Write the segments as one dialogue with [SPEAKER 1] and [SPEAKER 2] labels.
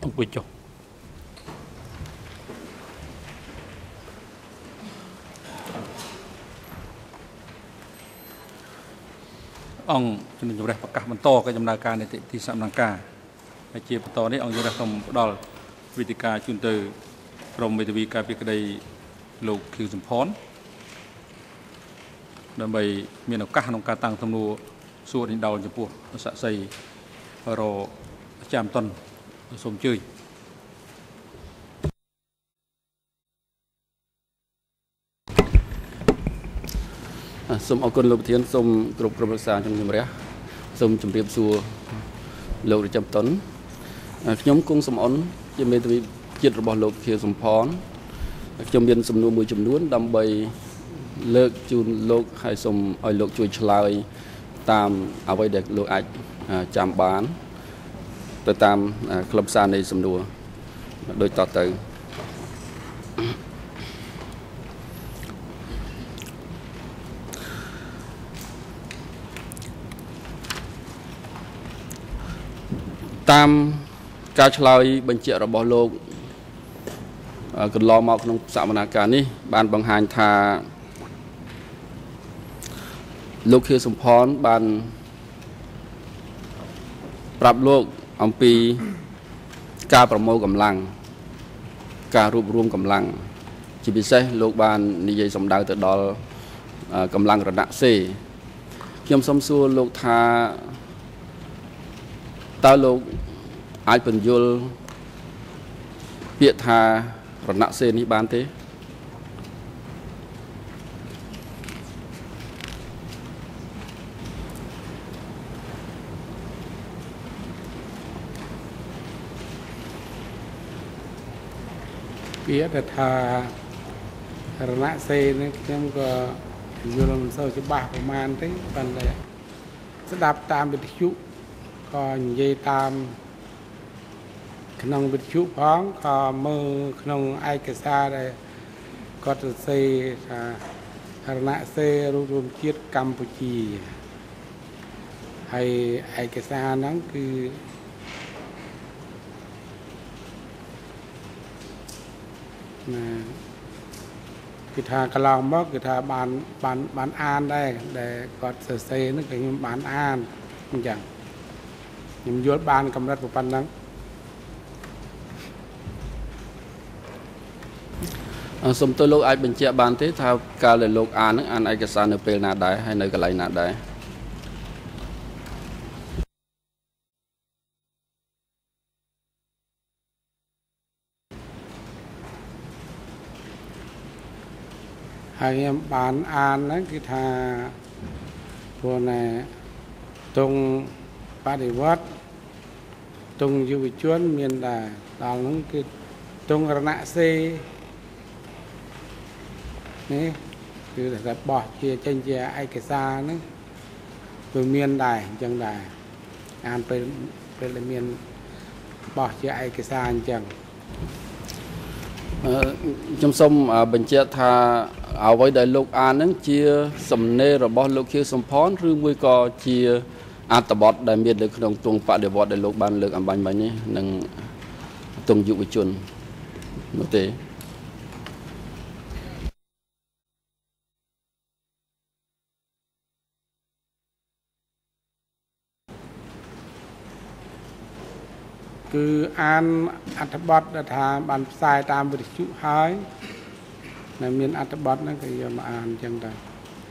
[SPEAKER 1] អង្គុយចុះអង្គជំនុំជម្រះប្រកាសបន្តកិច្ចដំណើរការនីតិទីសំណាងការហើយជាបន្តនេះអង្គជំរះសូមផ្ដល់វេទិកាជូនទៅក្រុមមេធាវីការពីក្តីលោកខៀវសំផនដើម្បីមានឱកាសក្នុងការតាំងសំណួរសួរដេញដោលចំពោះសាក្សីរចាំតុនសូមអញ្ជើញសូមអរគុណលោកប្រធានសូមគ្រប់គ្រងរក្សាជំនុំជម្រះសូមជម្រាបសួរលោករចាំតុនខ្ញុំគង់សំអនជាមេធាវីជាតិរបស់លោកខៀវសំផនខ្ញុំមានសំណួរមួយចំនួនដើម្បីលើកជូនលោកហើយសូមឲ្យលោកជួយឆ្លើយតាមអ្វីដែលលោកអាចចាំបានទៅតាមខ្លឹមសារនៃសំណួរដូចតទៅតាមការឆ្លើយបញ្ជាក់របស់លោកកន្លងមកក្នុងសកម្មភាពនេះបានបង្ហាញថាលោកខៀវសំផនបានប្រាប់លោកអំពីការប្រមូលកម្លាំងការរួបរวมកម្លាំងជាពិសេសលោកបាននិយាយសម្ដៅទៅដល់កម្លាំងរណសេរីខ្ញុំសូមសួរលោកថាតើលោកអាចពន្យល់ពាក្យថារណសេរីនេះបានទេ
[SPEAKER 2] ពាក្យថារណសេរីនេះខ្ញុំក៏យល់មិនសូវច្បាស់ប្រហែលទេប៉ុន្តែស្ដាប់តាមវិទ្យុក៏និយាយតាមក្នុងវិទ្យុផងក៏មើលក្នុងឯកសារដែលគាត់សរសេរថារណសេរីរួមរំជាតិកម្ពុជាហើយឯកសារហ្នឹងគឺគឺថាកន្លងមកគឺថាបានអានដែរដែលគាត់សរសេរហ្នឹងគឺខ្ញុំបានអានអញ្ចឹងខ្ញុំយល់បានកម្រិតប៉ុណ្ណឹង
[SPEAKER 1] សូមទៅលោកអាចបញ្ជាក់បានទេថាកាលដែលលោកអានហ្នឹងអានឯកសារនៅពេលណាដែរហើយនៅកន្លែងណាដែរ
[SPEAKER 2] ហើយខ្ញុំបានអានហ្នឹងគឺថាព្រោះណែទងបដិវត្តទងយុវជនមានដែរដល់ហ្នឹងគឺទងរណសេរីនេះគឺថាបោះជាចេញជាឯកសារហ្នឹងគឺមានដែរអញ្ចឹងដែរអានពេលមានបោះជាឯកសារអញ្ចឹង
[SPEAKER 1] ខ្ញុំសូមបញ្ជាក់ថាអ្វីដែលលោកអានហ្នឹងជាសំណេររបស់លោកខៀវសំផនឬមួយក៏ជាអត្ថបទដែលមាននៅក្នុងទងបដិវត្តដែលលោកបានលើកអំបញ្ញមិញនេះនឹងទងយុវជននោះទេ
[SPEAKER 2] គឺអានអត្ថបទដែលថាបានផ្សាយតាមវិទ្យុហើយដែលមានអត្ថបទហ្នឹងគឺយកមកអានអញ្ចឹងដែរ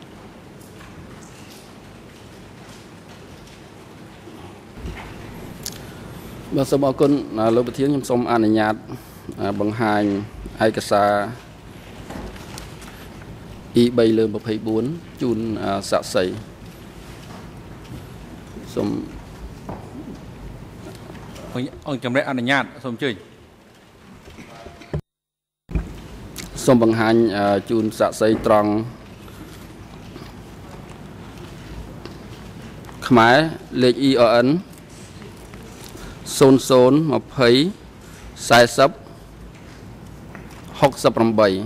[SPEAKER 1] បាទសូមអរគុណលោកប្រធានខ្ញុំសូមអនុញ្ញាតបង្ហាញឯកសារ E3/24 ជូនសាក្សីសូមអង្គជំរះអនុញ្ញាតសូមអញ្ជើញសូមបង្ហាញជូនសាក្សីត្រង់ខ្មែរលេខ EON 0020 40 68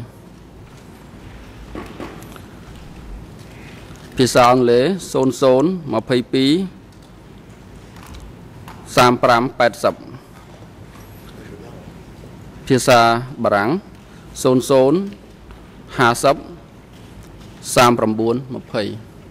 [SPEAKER 1] ភាសាអង់គ្លេស0022 3580 ភាសាបារាំង00 50 39 20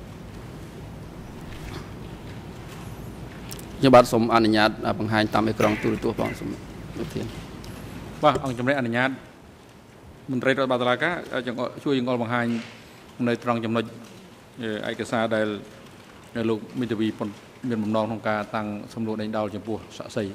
[SPEAKER 1] ខ្ញុំបាទសូមអនុញ្ញាតបង្ហាញតាមអេក្រង់ទូរទស្សន៍បងសូមលោកធាន
[SPEAKER 3] បាទអង្គជំរាបអនុញ្ញាតមន្ត្រីរដ្ឋបាលតុលាការជួយចង្អុលបង្ហាញនៅត្រង់ចំណុចឯកសារដែលលោកមេធាវីមានបំណងក្នុងការតាំងសំណួរដេញដោលចំពោះសាក្សី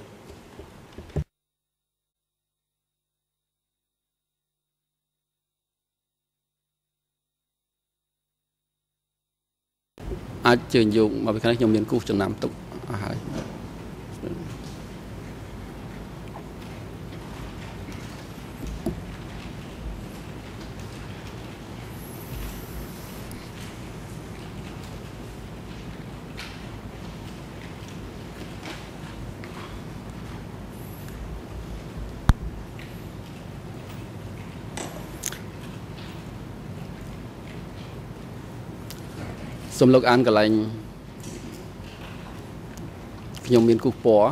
[SPEAKER 1] អាចជើញយកមកពីខាងខ្ញុំមានគូសចំណាំទុកអស់ហើយសូមលោកអានកន្លែងខ្ញុំមានគូសពណ៌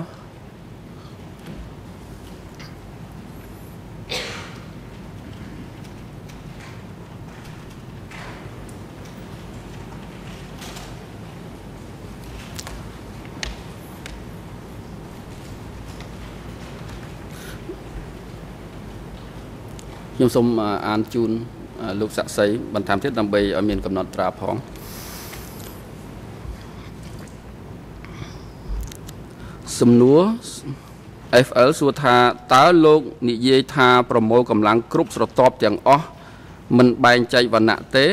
[SPEAKER 1] ខ្ញុំសូមអានជូនលោកសាក់សីបន្ថែមទៀតដើម្បីឲ្យមានកំណត់ត្រាផងសំណួរ FL សួរថាតើលោកនិយាយថាប្រមូលកម្លាំងគ្រប់ស្រទាប់ទាំងអស់មិនបែងចែកវណ្ណៈទេ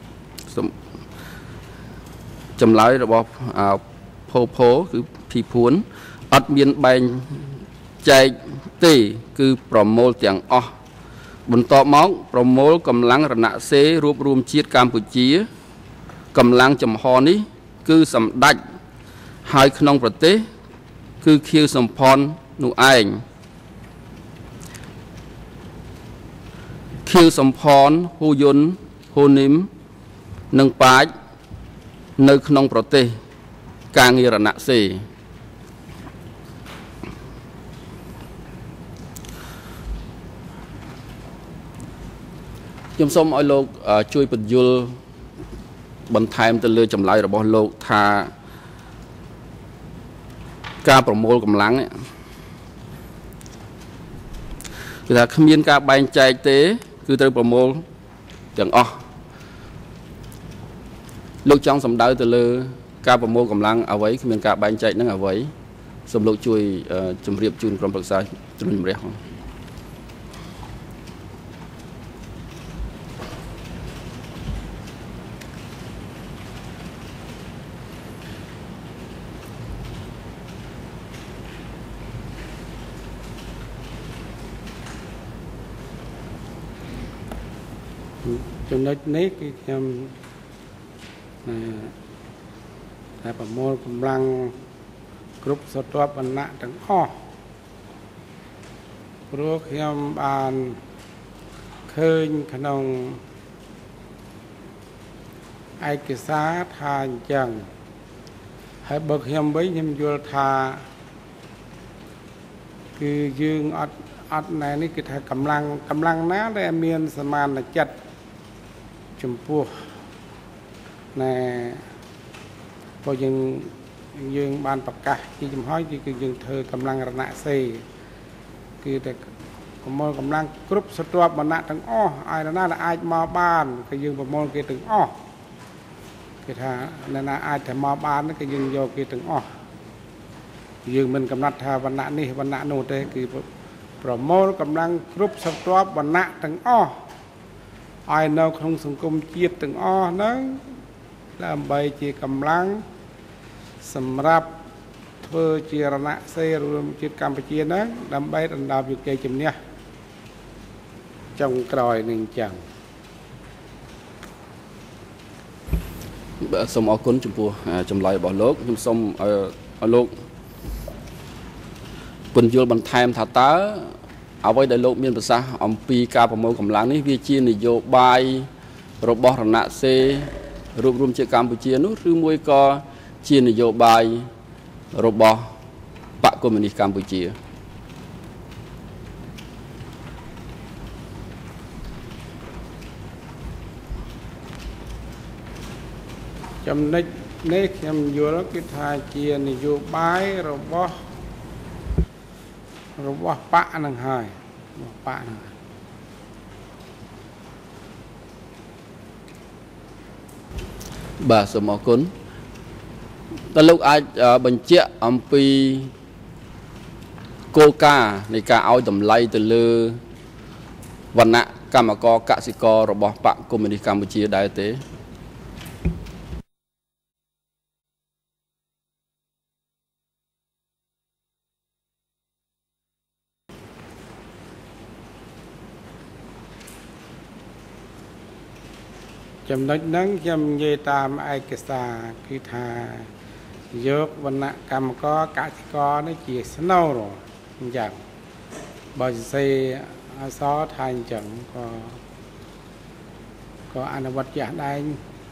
[SPEAKER 1] ចម្លើយរបស់ភោគឺភីភួនអត់មានបែងចែកទេគឺប្រមូលទាំងអស់បន្ទាប់មកប្រមូលកម្លាំងរណសេររួបរวมជាតិកម្ពុជាកម្លាំងចំហនេះគឺសម្ដេចហើយក្នុងប្រទេសគឺខៀវសំផននោះឯងខៀវសំផនហ៊ូយុនហ៊ូនីមនិងប៉ាចនៅក្នុងប្រទេសការងាររណសេខ្ញុំសូមឲ្យលោកជួយបញ្យល់បន្ថែមទៅលើចម្លើយរបស់លោកថាការប្រមូលកម្លាំងគឺថាគ្មានការបែងចែកទេគឺត្រូវប្រមូលទាំងអស់លោកចង់សម្ដៅទៅលើការប្រមូលកម្លាំងអ្វីគ្មានការបែងចែកនឹងអ្វីសូមលោកជួយជម្រាបជូនក្រុមប្រឹក្សាជំនុំជម្រះ
[SPEAKER 2] ចំណុចនេះគឺខ្ញុំតែប្រមូលកម្លាំងគ្រប់ស្រទាប់វណ្ណៈទាំងអស់ព្រោះខ្ញុំបានឃើញក្នុងឯកសារថាអញ្ចឹងហើយបើខ្ញុំវិញខ្ញុំយល់ថាគឺយើងអត់ណែនេះគឺថាកម្លាំងណាដែលមានសមានចិត្តចំពោះណែព្រោះយើងបានប្រកាសជាចំហគឺយើងធ្វើកម្លាំងរណសេរគឺតែប្រមូលកម្លាំងគ្រប់ស្រទាប់វណ្ណៈទាំងអស់ឲ្យណាដែលអាចមកបានគឺយើងប្រមូលគេទាំងអស់គេថាណាអាចតែមកបានគឺយើងយកគេទាំងអស់យើងមិនកំណត់ថាវណ្ណៈនេះវណ្ណៈនោះទេគឺប្រមូលកម្លាំងគ្រប់ស្រទាប់វណ្ណៈទាំងអស់ឲ្យនៅក្នុងសង្គមជាតិទាំងអស់ហ្នឹងដើម្បីជាកម្លាំងសម្រាប់ធ្វើជារណសេររួមជាតិកម្ពុជាហ្នឹងដើម្បីដណ្ដើមយកជ័យជំនះចុងក្រោយនឹងចឹង
[SPEAKER 1] សូមអរគុណចំពោះចម្លើយរបស់លោកខ្ញុំសូមឲ្យលោកពន្យល់បន្ថែមថាតើអ្វីដែលលោកមានប្រសាសន៍អំពីការប្រមូលកម្លាំងនេះវាជានយោបាយរបស់រណសេររួបរวมជាកម្ពុជានោះឬមួយក៏ជានយោបាយរបស់បកកុម្មុយនីសកម្ពុជា
[SPEAKER 2] ចំណុចនេះខ្ញុំយល់គឺថាជានយោបាយរបស់បកនឹងហើយបកនឹង
[SPEAKER 1] បាទសូមអរគុណតើលោកអាចបញ្ជាក់អំពីគោលការណ៍នៃការឲ្យតម្លៃទៅលើវណ្ណៈកម្មករកសិកររបស់បកកុម្មុយនីសកម្ពុជាដែរទេ
[SPEAKER 2] ចំណុចហ្នឹងខ្ញុំនិយាយតាមឯកសារគឺថាយកវណ្ណៈកម្មករកសិករនេះជាស្នូលអញ្ចឹងបើសរសេរអក្សរថាអញ្ចឹងក៏អនុវត្តជាក់ដែង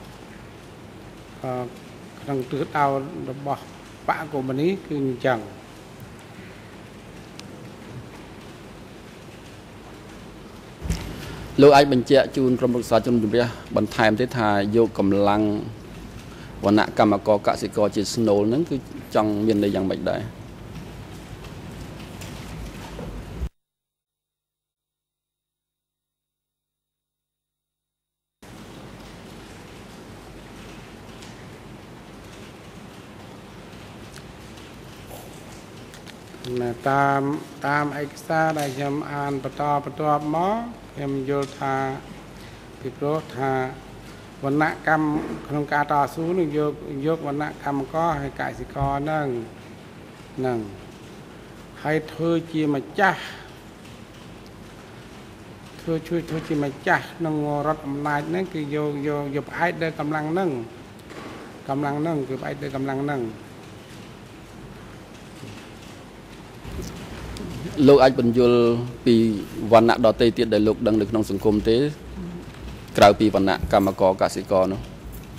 [SPEAKER 2] ក្នុងទិសដៅរបស់បកកុម្មុយនីសគឺអញ្ចឹង
[SPEAKER 1] លោកអាចបញ្ជាក់ជូនក្រុមប្រឹក្សាជនជំនះបន្ថែមទេថាយកកម្លាំងវណ្ណៈកម្មករកសិករជាស្នូលហ្នឹងគឺចង់មានន័យយ៉ាងម៉េចដែរ
[SPEAKER 2] តាមឯកសារដែលខ្ញុំអានបន្តមកខ្ញុំយល់ថាពីព្រោះថាវណ្ណៈកម្មក្នុងការតស៊ូនឹងយកវណ្ណៈកម្មករហើយកសិករហ្នឹងហើយធ្វើជាម្ចាស់ធ្វើជាម្ចាស់ក្នុងរដ្ឋអំណាចហ្នឹងគឺយកផ្អែកលើកម្លាំងហ្នឹងគឺផ្អែកលើកម្លាំងហ្នឹង
[SPEAKER 1] លោកអាចបញ្យល់ពីវណ្ណៈដទៃទៀតដែលលោកដឹងនៅក្នុងសង្គមទេក្រៅពីវណ្ណៈកម្មករកសិករនោះ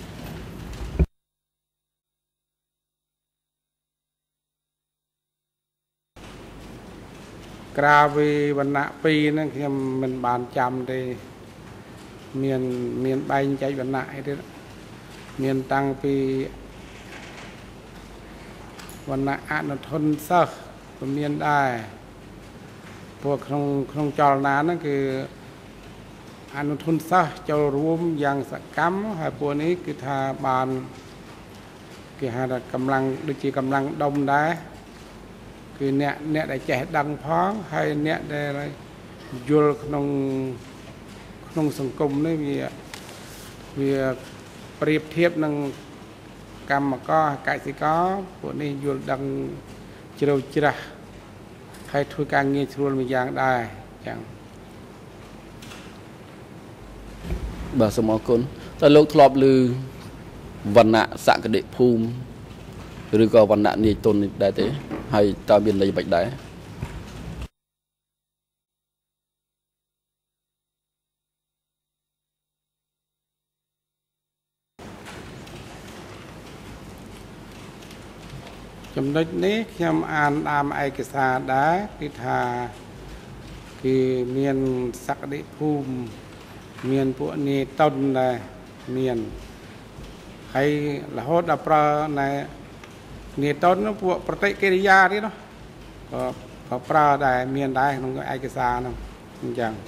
[SPEAKER 2] ក្រៅពីវណ្ណៈពីរហ្នឹងខ្ញុំមិនបានចាំទេមានបែងចែកវណ្ណៈអីទៀតមានតាំងពីវណ្ណៈអនុធនសិស្សក៏មានដែរព្រោះក្នុងចលនាហ្នឹងគឺអនុធនសិស្សចូលរួមយ៉ាងសកម្មហើយពួកនេះគឺថាបានគេហៅថាកម្លាំងដូចជាកម្លាំងដុំដែរគឺអ្នកដែលចេះដឹងផងហើយអ្នកដែលយល់ក្នុងសង្គមនេះវាប្រៀបធៀបនឹងកម្មករកសិករពួកនេះយល់ដឹងជ្រៅជ្រះហើយធ្វើការងារស្រួលមួយយ៉ាងដែរចឹង
[SPEAKER 1] បាទសូមអរគុណតើលោកធ្លាប់ឮវណ្ណៈសក្តិភូមិឬក៏វណ្ណៈនាយទុននេះដែរទេហើយតើមានន័យអ្វីដែរ
[SPEAKER 2] ចំណុចនេះខ្ញុំអានតាមឯកសារដែរគឺថាគឺមានសក្តិភូមិមានពួកនាយតុនដែរមានហើយរហូតដល់ប្រើណែនាយតុនពួកប្រតិកិរិយាទៀតនោះក៏ប្រើដែរមានដែរក្នុងឯកសារនោះអញ្ចឹង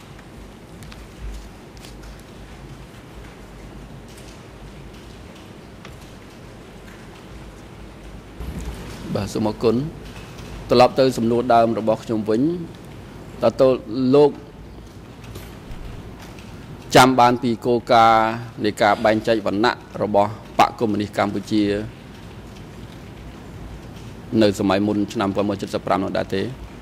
[SPEAKER 1] បាទសូមអរគុណត្រឡប់ទៅសំណួរដើមរបស់ខ្ញុំវិញតើលោកចាំបានពីគោលការណ៍នៃការបែងចែកវណ្ណៈរបស់បកកុម្មុយនីសកម្ពុជានៅសម័យមុនឆ្នាំ1975នោះដែរទេ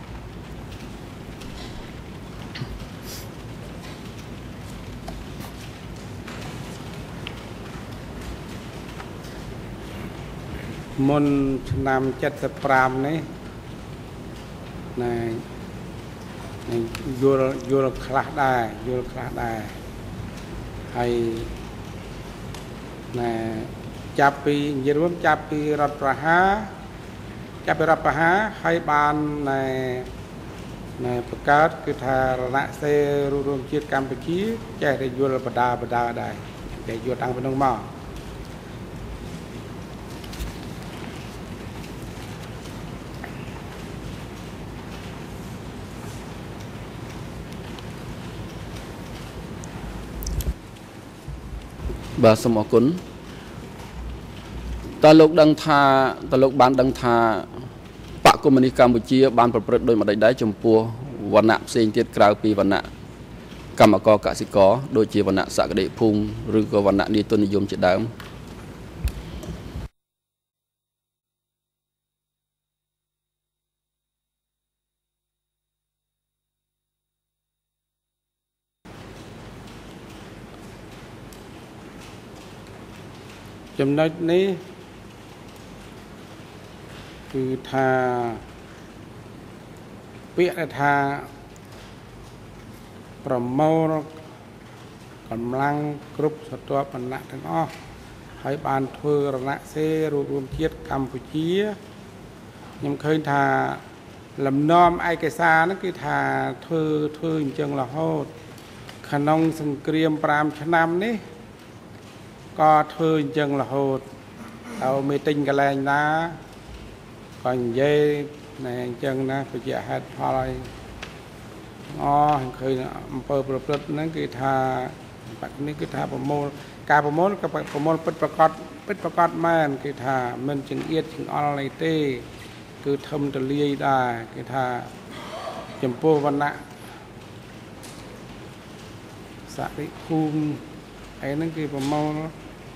[SPEAKER 2] មុនឆ្នាំ75នេះណែយល់ខ្លះដែរហើយណែចាប់ពីនិយាយរួមចាប់ពីរដ្ឋប្រហារហើយបានណែបង្កើតគឺថារណសេរីរួមជាតិកម្ពុជាចេះតែយល់បដាដែរចេះយល់តាំងពីនោះមក
[SPEAKER 1] បាទសូមអរគុណតើលោកដឹងថាតើលោកបានដឹងថាបកកុម្មុយនីសកម្ពុជាបានប្រព្រឹត្តដោយម្ដេចដែរចំពោះវណ្ណៈផ្សេងទៀតក្រៅពីវណ្ណៈកម្មករកសិករដូចជាវណ្ណៈសក្តិភូមិឬក៏វណ្ណៈនាយទុននិយមជាដើម
[SPEAKER 2] ចំណុចនេះគឺថាពាក្យថាប្រមូលកម្លាំងគ្រប់ស្រទាប់វណ្ណៈទាំងអស់ហើយបានធ្វើរណសេររួបរวมជាតិកម្ពុជាខ្ញុំឃើញថាលំនាំឯកសារហ្នឹងគឺថាធ្វើអញ្ចឹងរហូតក្នុងសង្គ្រាម5ឆ្នាំនេះក៏ធ្វើអញ្ចឹងរហូតដល់មេទិញកន្លែងណាក៏និយាយណែអញ្ចឹងណាបញ្ជាក់ហេតុផលហើយឃើញអំពើប្រព្រឹត្តហ្នឹងគឺថាបាក់នេះគឺថាប្រមូលការប្រមូលក៏ប្រមូលពិតប្រកបមែនគឺថាមិនចង្អៀតចង្អល់អីទេគឺធំទលាយដែរគឺថាចំពោះវណ្ណៈសរិភូមិអីហ្នឹងគឺប្រមូល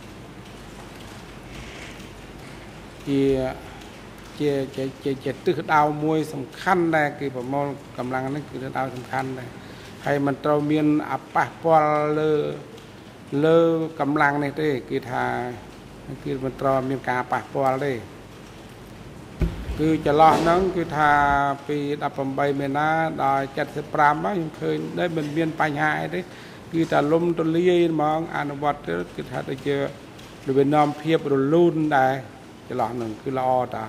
[SPEAKER 2] ជាទិសដៅមួយសំខាន់ដែរគឺប្រមូលកម្លាំងហ្នឹងគឺទិសដៅសំខាន់ដែរហើយមិនត្រូវមានអប៉ះពាល់លើកម្លាំងនេះទេគឺថាគឺមិនត្រូវមានការប៉ះពាល់ទេគឺចន្លោះហ្នឹងគឺថាពី18មេនាដល់75ខ្ញុំឃើញដែរមិនមានបញ្ហាអីទេគឺតែលំទលាយហ្មងអនុវត្តទៅគឺថាដូចជាវិនំភាពរលូនដែរចន្លោះហ្នឹងគឺល្អតា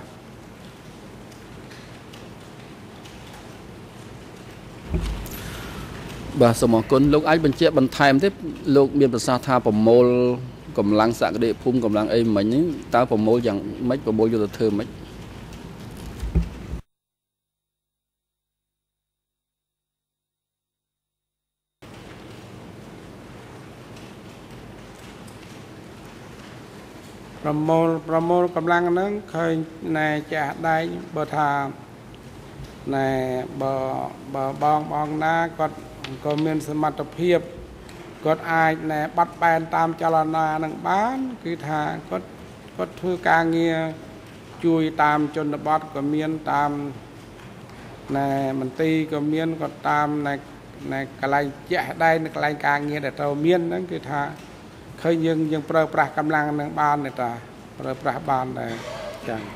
[SPEAKER 1] បាទសូមអរគុណលោកអាចបញ្ជាក់បន្ថែមទេលោកមានប្រសាសន៍ថាប្រមូលកម្លាំងសក្តិភូមិកម្លាំងអីមិញហ្នឹងតើប្រមូលយ៉ាងម៉េចប្រមូលយកទៅធ្វើម៉េច
[SPEAKER 2] ប្រមូលកម្លាំងហ្នឹងឃើញណែចាស់ដែងបើថាណែបើបងណាគាត់ក៏មានសមត្ថភាពគាត់អាចណែបាត់បែនតាមចលនានឹងបានគឺថាគាត់ធ្វើការងារជួយតាមជនបទក៏មានតាមណែមន្ត្រីក៏មានគាត់តាមណែកន្លែងចាស់ដែងកន្លែងការងារដែលត្រូវមានហ្នឹងគឺថាឃើញយើងប្រើប្រាស់កម្លាំងនឹងបានទេតាប្រើប្រាស់បានដែរចឹង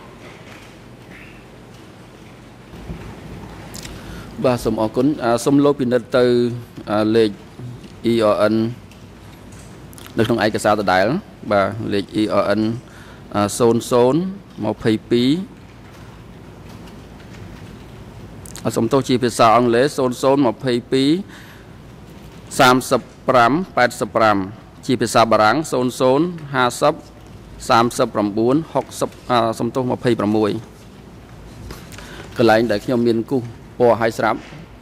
[SPEAKER 1] បាទសូមអរគុណសូមលោកពិនិត្យទៅលេខ ERN នៅក្នុងឯកសារដដែលបាទលេខ ERN 0022សូមទោសជាភាសាអង់គ្លេស0022 3585ជាភាសាបារាំង0050 39 60សំទោស26កន្លែងដែលខ្ញុំមានគូសពណ៌ឲ្យស្រាប់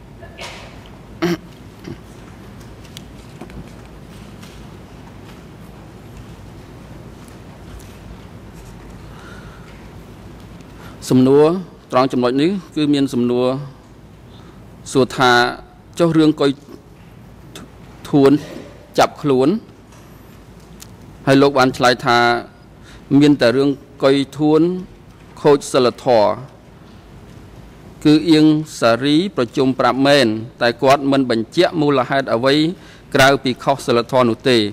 [SPEAKER 1] សំណួរត្រង់ចំណុចនេះគឺមានសំណួរសួរថាចុះរឿងកុយធួនចាប់ខ្លួនហើយលោកបានឆ្លើយថាមានតែរឿងកុយធួនខូចសិលធម៌គឺអៀងសារីប្រជុំប្រាប់មែនតែគាត់មិនបញ្ជាក់មូលហេតុអ្វីក្រៅពីខុសសិលធម៌នោះទេ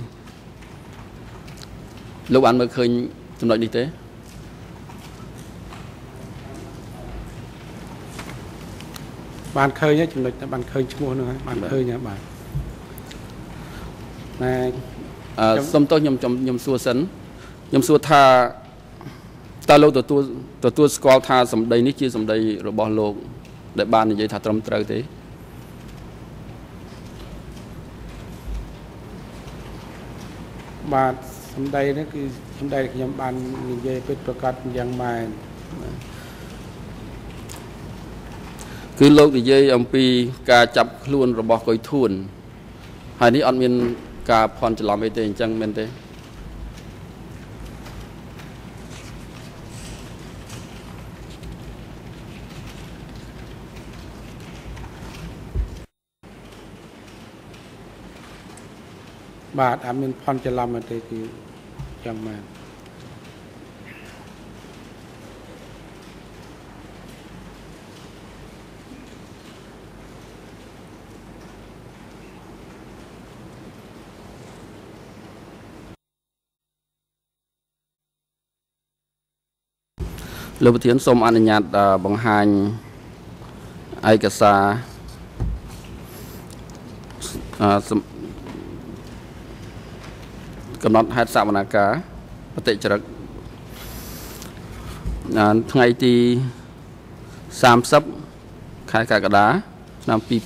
[SPEAKER 1] លោកបានមើលឃើញចំណុចនេះទេ
[SPEAKER 2] បានឃើញចំណុចបានឃើញឈ្មោះនោះហើយបានឃើញហើយបាទណែ
[SPEAKER 1] សុំទោសខ្ញុំសួរសិនខ្ញុំសួរថាតើលោកទទួលស្គាល់ថាសម្ដីនេះជាសម្ដីរបស់លោកដែលបាននិយាយថាត្រឹមត្រូវទេ
[SPEAKER 2] បាទសម្ដីនេះគឺសម្ដីខ្ញុំបាននិយាយពិតប្រាកដយ៉ាងម៉េច
[SPEAKER 1] គឺលោកនិយាយអំពីការចាប់ខ្លួនរបស់កុយធួនហើយនេះអត់មានការភ័ន្តច្រឡំអីទេអញ្ចឹងមែនទេ
[SPEAKER 2] បាទអត់មានផនច្រឡំទេគឺចឹងមែន
[SPEAKER 1] លោកប្រធានសូមអនុញ្ញាតបង្ហាញឯកសារកំណត់ហេតុសវនកម្មបតិចរិកថ្ងៃទី30 ខែកក្កដាឆ្នាំ2002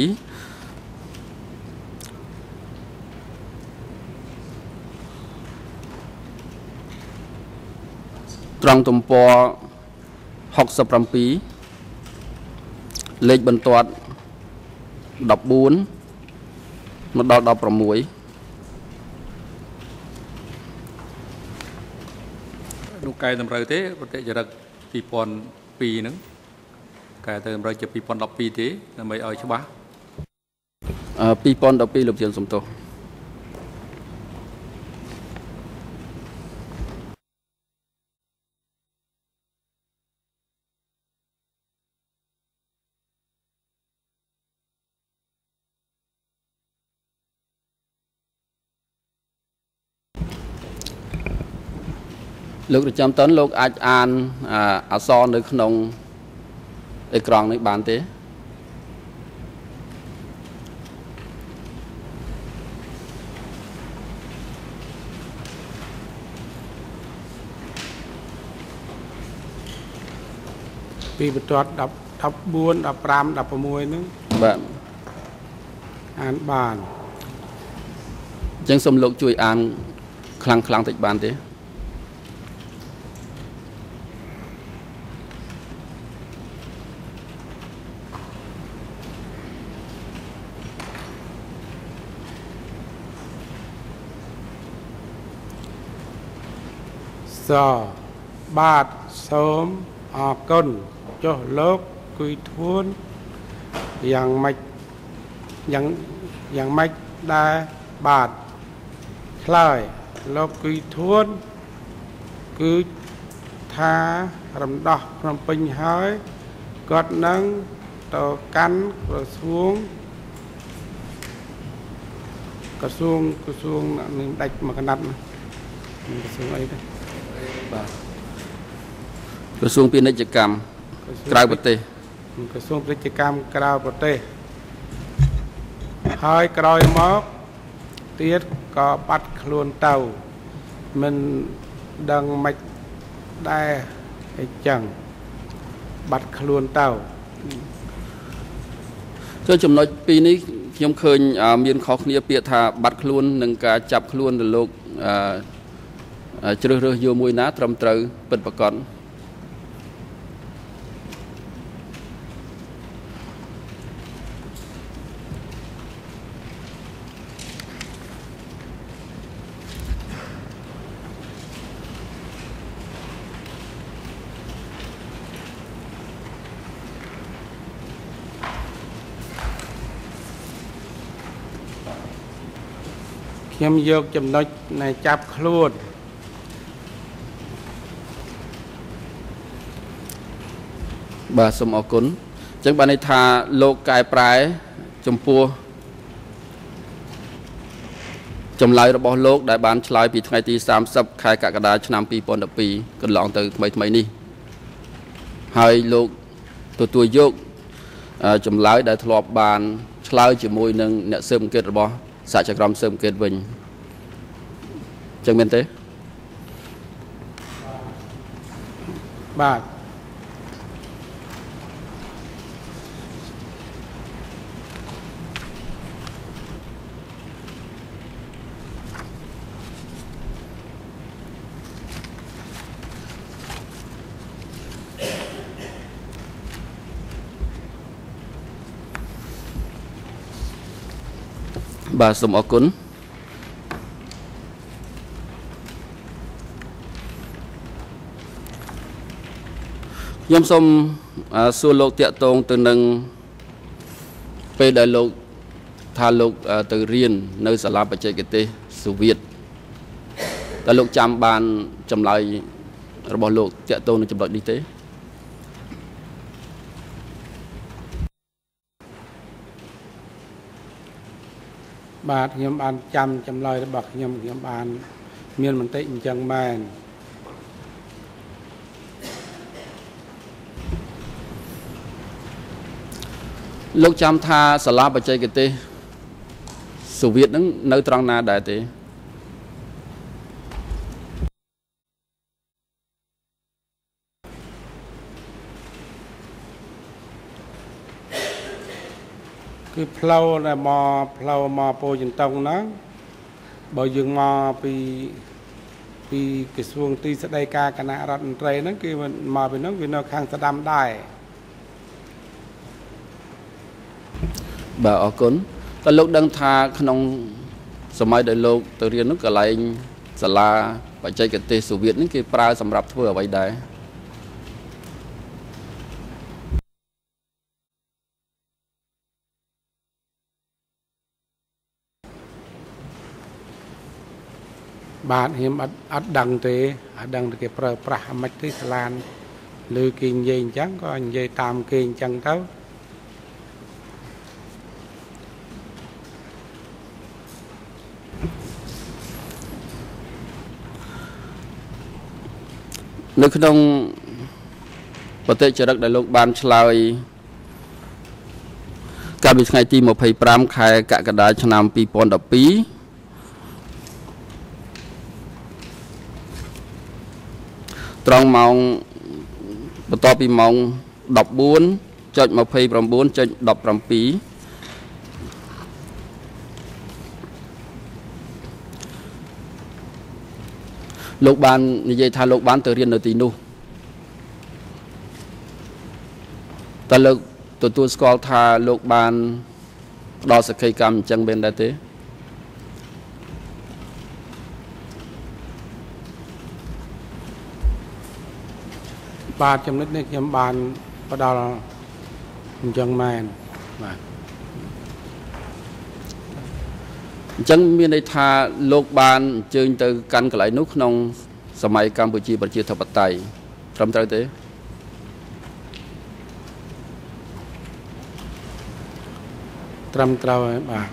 [SPEAKER 1] ត្រង់ទំព័រ67លេខបន្ទាត់14មកដល់16
[SPEAKER 3] នោះកែតម្រូវទេបតិចរិក2002ហ្នឹងកែទៅតម្រូវជា2012ទេដើម្បីឲ្យច្បាស់
[SPEAKER 1] 2012លោកប្រធានសំទោសលោករចាំតន់លោកអាចអានអក្សរនៅក្នុងអេក្រង់នេះបានទេ
[SPEAKER 2] ពីបន្ទាត់14 15 16ហ្នឹង
[SPEAKER 1] បាទ
[SPEAKER 2] អានបាន
[SPEAKER 1] អញ្ចឹងសូមលោកជួយអានខ្លាំងតិចបានទេ
[SPEAKER 2] សបាទសូមអរគុណចុះលោកគួយធួនយ៉ាងម៉េចដែរបាទឆ្លើយលោកគួយធួនគឺថារំដោះភ្នំពេញហើយគាត់នឹងទៅកាន់ក្រសួងនឹងដាច់មកកណាត់ក្រសួងអីទេ
[SPEAKER 1] បាទក្រសួងពាណិជ្ជកម្មក្រៅប្រទេស
[SPEAKER 2] ក្រសួងពាណិជ្ជកម្មក្រៅប្រទេសហើយក្រោយមកទៀតក៏បាត់ខ្លួនទៅមិនដឹងមិនដែរអីចឹងបាត់ខ្លួនទៅ
[SPEAKER 1] ចូលចំណុចពីរនេះខ្ញុំឃើញមានខុសគ្នាពាក្យថាបាត់ខ្លួននិងការចាប់ខ្លួនទៅលោកជ្រើសរើសយកមួយណាត្រឹមត្រូវពិតប្រាកដ
[SPEAKER 2] ខ្ញុំយកចំណុចនៃចាប់ខ្លួន
[SPEAKER 1] បាទសូមអរគុណអញ្ចឹងបានន័យថាលោកកែប្រែចំពោះចម្លើយរបស់លោកដែលបានឆ្លើយពីថ្ងៃទី30 ខែកក្កដាឆ្នាំ2012កន្លងទៅថ្មីនេះហើយលោកទទួលយកចម្លើយដែលធ្លាប់បានឆ្លើយជាមួយនឹងអ្នកស៊ើបអង្កេតរបស់សហជក្រមស៊ើបអង្កេតវិញអញ្ចឹងមែនទេ
[SPEAKER 2] បាទ
[SPEAKER 1] បាទសូមអរគុណខ្ញុំសូមសួរលោកតាក់ទងទៅនឹងពេលដែលលោកថាលោកទៅរៀននៅសាលាបច្ចេកទេសសូវៀតតើលោកចាំបានចម្លើយរបស់លោកតាក់ទងនឹងចំណុចនេះទេ
[SPEAKER 2] បាទខ្ញុំបានចាំចម្លើយរបស់ខ្ញុំបានមានបន្តិចអញ្ចឹងមែន
[SPEAKER 1] លោកចាំថាសាលាបច្ចេកទេសសូវៀតនឹងនៅត្រង់ណាដែរទេ
[SPEAKER 2] គឺផ្លូវដែលមកពោធិ៍ចិនតុងហ្នឹងបើយើងមកពីក្រសួងទីស្តីការគណៈរដ្ឋមន្ត្រីហ្នឹងគឺមកពីហ្នឹងវានៅខាងស្ដាំដែរ
[SPEAKER 1] បាទអរគុណតើលោកដឹងថាក្នុងសម័យដែលលោកទៅរៀននោះកន្លែងសាលាបច្ចេកទេសសូវៀតនេះគេប្រើសម្រាប់ធ្វើអ្វីដែរ
[SPEAKER 2] បាទខ្ញុំអត់ដឹងទេគេប្រើប្រាស់មិនទេសាលាឬគេនិយាយអញ្ចឹងក៏និយាយតាមគេអញ្ចឹងទៅ
[SPEAKER 1] នៅក្នុងបទចរិតដែលលោកបានឆ្លើយកាលពីថ្ងៃទី25ខែកក្កដាឆ្នាំ2012ត្រង់ម៉ោងបន្ទាប់ពីម៉ោង 14:29.17 លោកបាននិយាយថាលោកបានទៅរៀននៅទីនោះតើលោកទទួលស្គាល់ថាលោកបានផ្ដល់សក្ខីកម្មអញ្ចឹងមែនដែរទេ
[SPEAKER 2] បាទចំណុចនេះខ្ញុំបានផ្ដល់អញ្ចឹងមែនបាទ
[SPEAKER 1] អញ្ចឹងមានន័យថាលោកបានអញ្ជើញទៅកាន់កន្លែងនោះក្នុងសម័យកម្ពុជាប្រជាធិបតេយ្យត្រឹមត្រូវទេ
[SPEAKER 2] ត្រឹមត្រូវហើយបាទ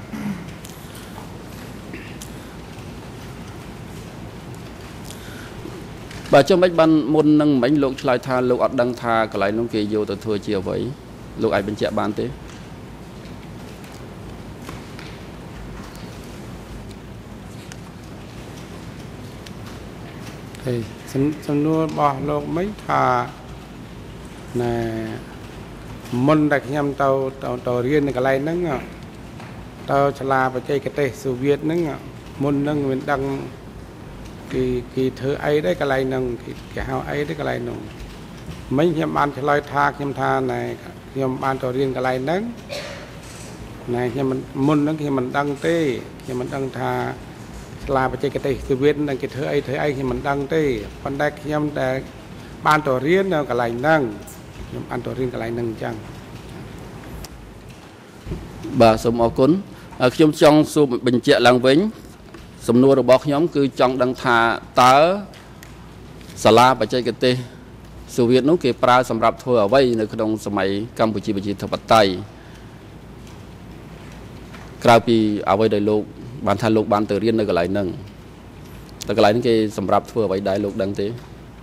[SPEAKER 1] បាទចុះមិនបានមុននឹងមិញលោកឆ្លើយថាលោកអត់ដឹងថាកន្លែងនោះគេយកទៅធ្វើជាអ្វីលោកអាចបញ្ជាក់បានទេ
[SPEAKER 2] សំណួររបស់លោកមិញថាណែមុនតែខ្ញុំទៅរៀននៅកន្លែងហ្នឹងទៅសាលាបច្ចេកទេសសូវៀតហ្នឹងមុនហ្នឹងមិនដឹងគេធ្វើអីដែរកន្លែងហ្នឹងគេហៅអីដែរកន្លែងហ្នឹងមិញខ្ញុំបានឆ្លើយថាខ្ញុំថាណែខ្ញុំបានទៅរៀនកន្លែងហ្នឹងណែខ្ញុំមុនហ្នឹងខ្ញុំមិនដឹងទេខ្ញុំមិនដឹងថាសាលាបច្ចេកទេសសូវៀតនឹងគេធ្វើអីខ្ញុំមិនដឹងទេប៉ុន្តែខ្ញុំតែបានទៅរៀននៅកន្លែងហ្នឹងខ្ញុំបានទៅរៀនកន្លែងហ្នឹងអញ្ចឹង
[SPEAKER 1] បាទសូមអរគុណខ្ញុំចង់សួរបញ្ជាក់ឡើងវិញសំណួររបស់ខ្ញុំគឺចង់ដឹងថាតើសាលាបច្ចេកទេសសូវៀតនោះគេប្រើសម្រាប់ធ្វើអ្វីនៅក្នុងសម័យកម្ពុជាប្រជាធិបតេយ្យក្រៅពីអ្វីដែលលោកបានថាលោកបានទៅរៀននៅកន្លែងហ្នឹងតែកន្លែងហ្នឹងគេសម្រាប់ធ្វើអ្វីដែរលោកដឹងទេ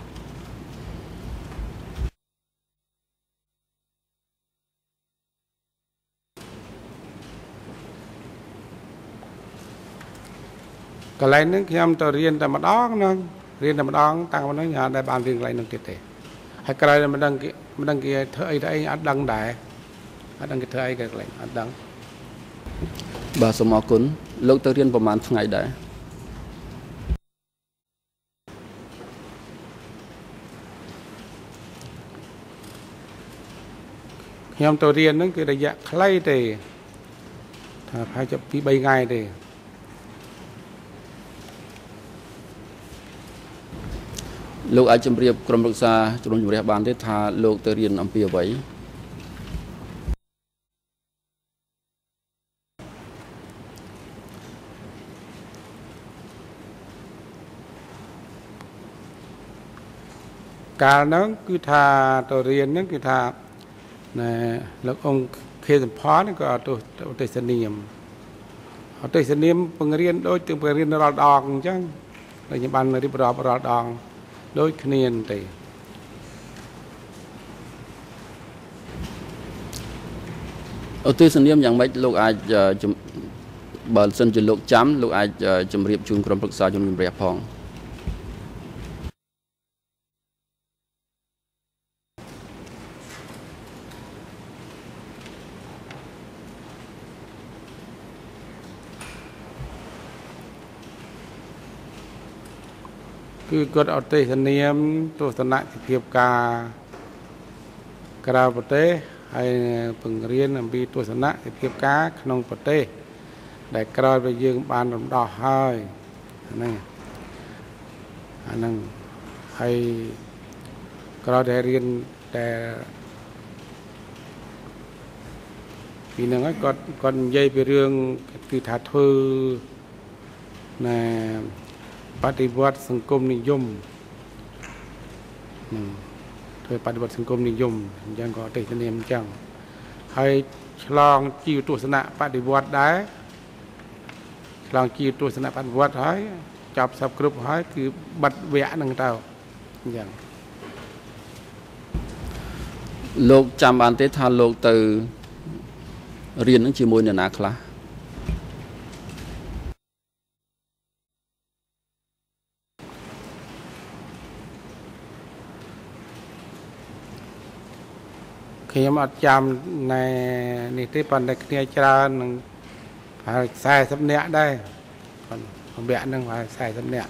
[SPEAKER 2] កន្លែងហ្នឹងខ្ញុំទៅរៀនតែម្ដងហ្នឹងរៀនតែម្ដងតាំងពីហ្នឹងខ្ញុំអត់ដែលបានរៀនកន្លែងហ្នឹងទៀតទេហើយក្រោយមិនដឹងគេធ្វើអីទៅអីអត់ដឹងដែរអត់ដឹងគេធ្វើអីគេកន្លែងអត់ដឹង
[SPEAKER 1] បាទសូមអរគុណលោកទៅរៀនប្រហែលថ្ងៃដែរ
[SPEAKER 2] ខ្ញុំទៅរៀនហ្នឹងគឺរយៈខ្លីទេថាប្រហែលជា2-3ថ្ងៃទេ
[SPEAKER 1] លោកអាចជម្រាបក្រុមប្រឹក្សាជំនុំជម្រះបានទេថាលោកទៅរៀនអំពីអ្វី
[SPEAKER 2] កាលហ្នឹងគឺថាទៅរៀនហ្នឹងគឺថាណែលោកអង្គខេសំផនក៏អត់ទេសនាមអត់ទេសនាមបង្រៀនដូចទៅបង្រៀនរាល់ដងអញ្ចឹងហើយខ្ញុំបានរៀបរាប់រាល់ដងដូចគ្នាទេ
[SPEAKER 1] ឧទ្ទិសនាមយ៉ាងម៉េចលោកអាចបើសិនជាលោកចាំលោកអាចជម្រាបជូនក្រុមប្រឹក្សាជំនុំជម្រះផង
[SPEAKER 2] គឺគាត់អត់ទេសនាមទស្សនៈភាពការក្រៅប្រទេសហើយបង្រៀនអំពីទស្សនៈភាពការក្នុងប្រទេសដែលក្រោយពីយើងបានរំដោះហើយហ្នឹងហើយក្រោយដែលរៀនតែពីហ្នឹងហើយគាត់និយាយពីរឿងគឺថាធ្វើណែ បដិវត្តសង្គមនិយមធ្វើបដិវត្តសង្គមនិយមអញ្ចឹងក៏ទេសនាមអញ្ចឹងហើយឆ្លងជីវទស្សនៈបដិវត្តដែរឆ្លងជីវទស្សនៈបដិវត្តហើយចាប់សពគ្រប់ហើយគឺបិទវគ្គហ្នឹងទៅអញ្ចឹង
[SPEAKER 1] លោកចាំបានទេថាលោកទៅរៀននឹងជាមួយអ្នកណាខ្លះ
[SPEAKER 2] ខ្ញុំអត់ចាំណែនេះទេប៉ុន្តែគ្នាច្រើននឹងហើយ40នាក់ដែរគាត់វគ្គហ្នឹងហើយ40នាក់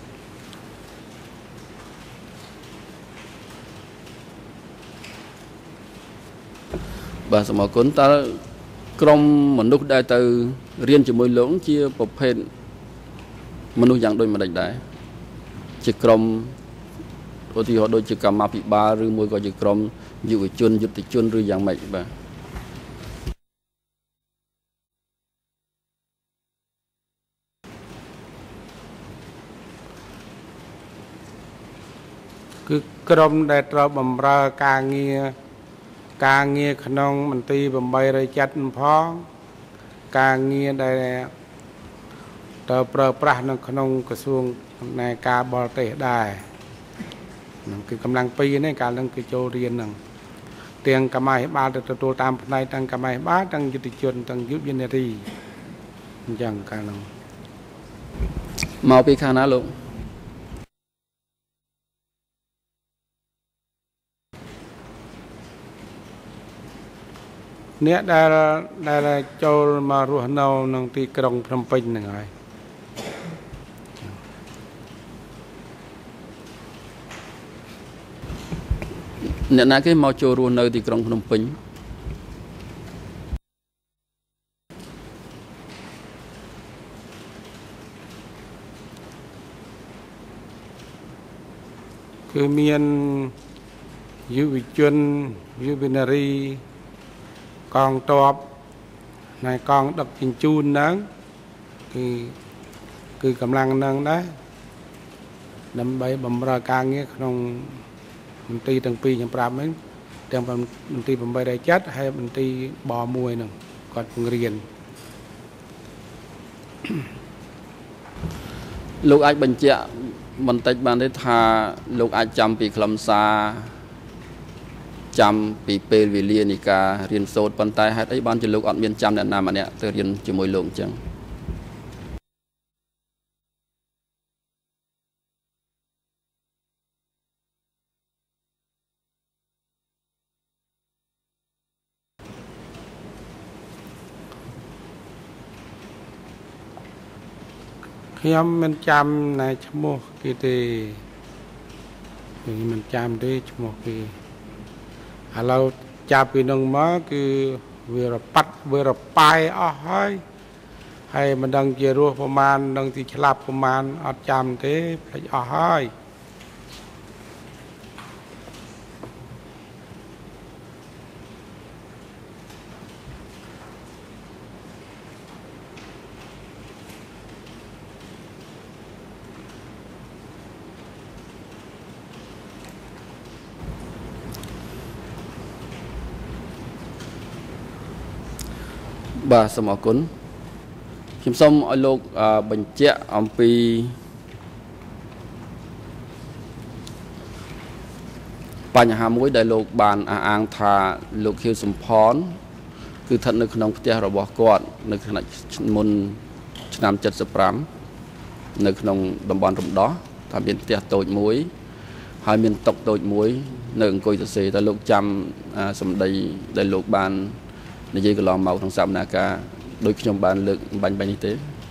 [SPEAKER 1] បាទសូមអរគុណតើក្រុមមនុស្សដែលទៅរៀនជាមួយលោកជាប្រភេទមនុស្សយ៉ាងដូចម្ដេចដែរជាក្រុមឧទាហរណ៍ដូចជាកម្មាភិបាលឬមួយក៏ជាក្រុមយុវជនយុទ្ធជនឬយ៉ាងម៉េចបាទ
[SPEAKER 2] គឺក្រុមដែលត្រូវបម្រើការងារក្នុងមន្ទីរ870ផងការងារដែលត្រូវប្រើប្រាស់នៅក្នុងក្រសួងនៃការបរទេសដែរហ្នឹងគឺកម្លាំងពីរនេះកាលហ្នឹងគឺចូលរៀនហ្នឹងទាំងកម្មាភិបាលទៅទទួលតាមផ្នែកទាំងកម្មាភិបាលទាំងយុទ្ធជនទាំងយុវនារីអញ្ចឹងកាលហ្នឹង
[SPEAKER 1] មកពីខាងណាលោក
[SPEAKER 2] អ្នកដែលចូលមករស់នៅក្នុងទីក្រុងភ្នំពេញហ្នឹងហើយ
[SPEAKER 1] អ្នកណាគេមកចូលរស់នៅទីក្រុងភ្នំពេញ
[SPEAKER 2] គឺមានយុវជនយុវនារីកងទ័ពនៃកងដឹកជញ្ជូនហ្នឹងគឺកម្លាំងហ្នឹងដែរដើម្បីបម្រើការងារក្នុងមន្ទីរទាំងពីរខ្ញុំប្រាប់ហ្នឹងទាំងមន្ទីរ870ហើយមន្ទីរប1ហ្នឹងគាត់ពង្រៀន
[SPEAKER 1] លោកអាចបញ្ជាក់បន្តិចបានទេថាលោកអាចចាំពីខ្លឹមសារចាំពីពេលវេលានៃការរៀនសូត្រប៉ុន្តែហេតុអីបានជាលោកអត់មានចាំអ្នកណាម្នាក់ទៅរៀនជាមួយលោកអញ្ចឹង
[SPEAKER 2] ខ្ញុំមិនចាំណែឈ្មោះគេទេខ្ញុំមិនចាំទេឈ្មោះគេឥឡូវចាប់ពីនឹងមកគឺវារប៉ាត់វារបាយអស់ហើយមិនដឹងជារស់ប្រមាណនឹងទីឆ្លាប់ប្រមាណអត់ចាំទេភ្លេចអស់ហើយ
[SPEAKER 1] អបាទសូមអរគុណខ្ញុំសូមឲ្យលោកបញ្ជាក់អំពីបញ្ហាមួយដែលលោកបានអះអាងថាលោកខៀវសំផនគឺស្ថិតនៅក្នុងផ្ទះរបស់គាត់នៅក្នុងមុនឆ្នាំ75នៅក្នុងតំបន់រំដោះថាមានផ្ទះតូចមួយហើយមានតុតូចមួយនៅអង្គុយសរសេរតែលោកចាំសម្ដីដែលលោកបាននិយាយកន្លងមកក្នុងសវនាការដោយខ្ញុំបានលើកបាញ់នេះទេ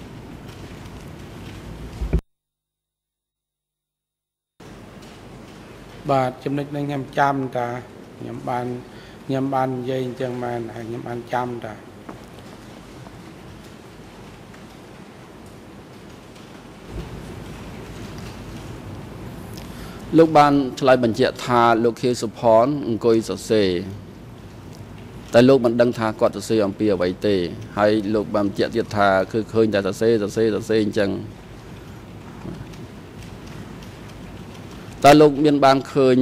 [SPEAKER 2] បាទចំណុចនេះខ្ញុំចាំតាខ្ញុំបាននិយាយអញ្ចឹងមែនហើយខ្ញុំបានចាំតា
[SPEAKER 1] លោកបានឆ្លើយបញ្ជាក់ថាលោកខៀវសុផនអង្គុយសរសេរតែលោកមិនដឹងថាគាត់សរសេរអំពីអ្វីទេហើយលោកបានបញ្ជាក់ទៀតថាគឺឃើញតែសរសេរអញ្ចឹងតើលោកមានបានឃើញ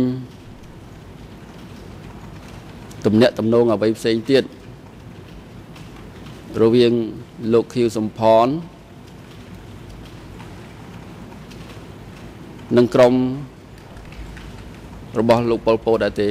[SPEAKER 1] ទំនាក់ទំនងអ្វីផ្សេងទៀតរវាងលោកខៀវសំផននិងក្រុមរបស់លោកប៉ុលពតដែរទេ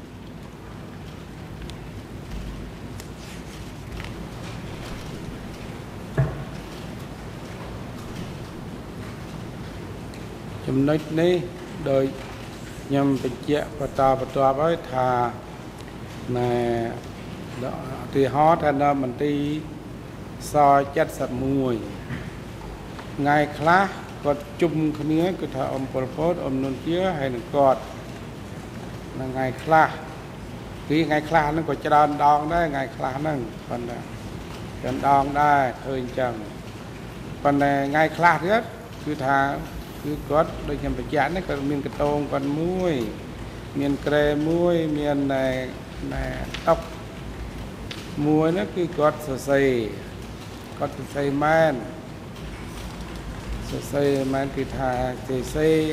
[SPEAKER 2] ចំណុចនេះដោយខ្ញុំបញ្ជាក់បន្តបន្ទាប់ហើយថាណែឧទាហរណ៍ថានៅមន្ទីរស71ថ្ងៃខ្លះគាត់ជុំគ្នាគឺថាអ៊ំប៉ុលពតអ៊ំនុនជាហើយនឹងគាត់ថ្ងៃខ្លះពីថ្ងៃខ្លះហ្នឹងក៏ច្រើនដងដែរថ្ងៃខ្លះហ្នឹងប៉ុន្តែច្រើនដងដែរឃើញចឹងប៉ុន្តែថ្ងៃខ្លះទៀតគឺថាគឺគាត់ដូចខ្ញុំបញ្ជាក់នេះគាត់មានកតងគាត់មួយមានក្រែមួយមានតុកមួយនោះគឺគាត់សរសេរមែនសរសេរមែនគឺថាសរ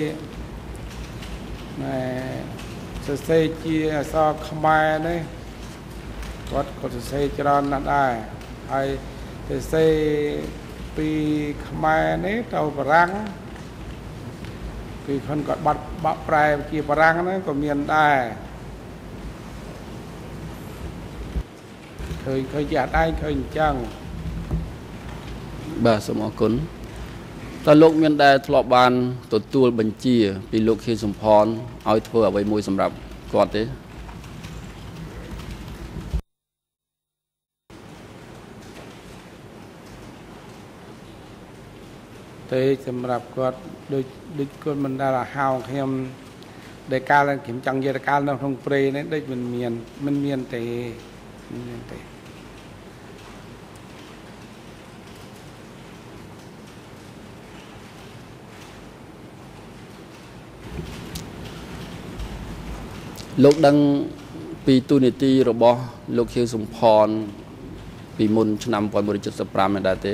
[SPEAKER 2] សេរជាអក្សរខ្មែរនេះគាត់សរសេរច្រើនណាស់ដែរហើយសរសេរពីខ្មែរនេះទៅបារាំងគឺគាត់បាត់ប្រែជាបារាំងហ្នឹងក៏មានដែរឃើញជាអត់ឯងឃើញអញ្ចឹង
[SPEAKER 1] បាទសូមអរគុណតើលោកមានដែលធ្លាប់បានទទួលបញ្ជាពីលោកខៀវសំផនឲ្យធ្វើអ្វីមួយសម្រាប់គាត់
[SPEAKER 2] ទេសម្រាប់គាត់ដូចគាត់មិនដែលហៅខ្ញុំដែលកាលខ្ញុំចង់និយាយកាលនៅក្នុងព្រៃនេះដូចមិនមានទេ
[SPEAKER 1] លោកដឹងពីទូនីតិរបស់លោកខៀវសំផនពីមុនឆ្នាំ1975មិនដែរទេ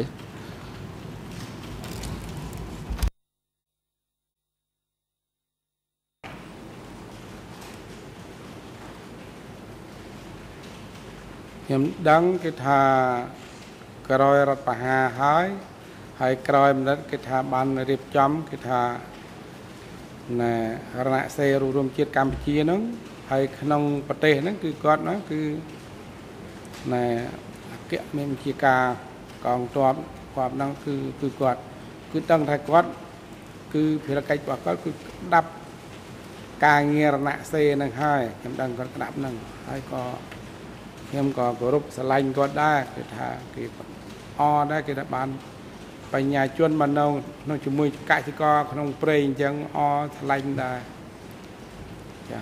[SPEAKER 2] ខ្ញុំដឹងគេថាក្រោយរដ្ឋប្រហារហើយក្រោយម្ដងគេថាបានរៀបចំគេថាណែរណសេរីរួមជាតិកម្ពុជាហ្នឹងហើយក្នុងប្រទេសហ្នឹងគឺគាត់ហ្នឹងគឺណែអគ្គមេបញ្ជាការកងទ័ពគាត់ហ្នឹងគឺគាត់គឺដឹងថាគាត់គឺភារកិច្ចរបស់គាត់គឺដាប់ការងាររណសេរីហ្នឹងហើយខ្ញុំដឹងគាត់ដាប់ហ្នឹងហើយក៏ខ្ញុំក៏គោរពស្រឡាញ់គាត់ដែរគឺថាគេអដែរគេថាបានបញ្ញាជនមកនៅក្នុងជាមួយកសិករក្នុងព្រៃអញ្ចឹងស្រឡាញ់ដែរចឹង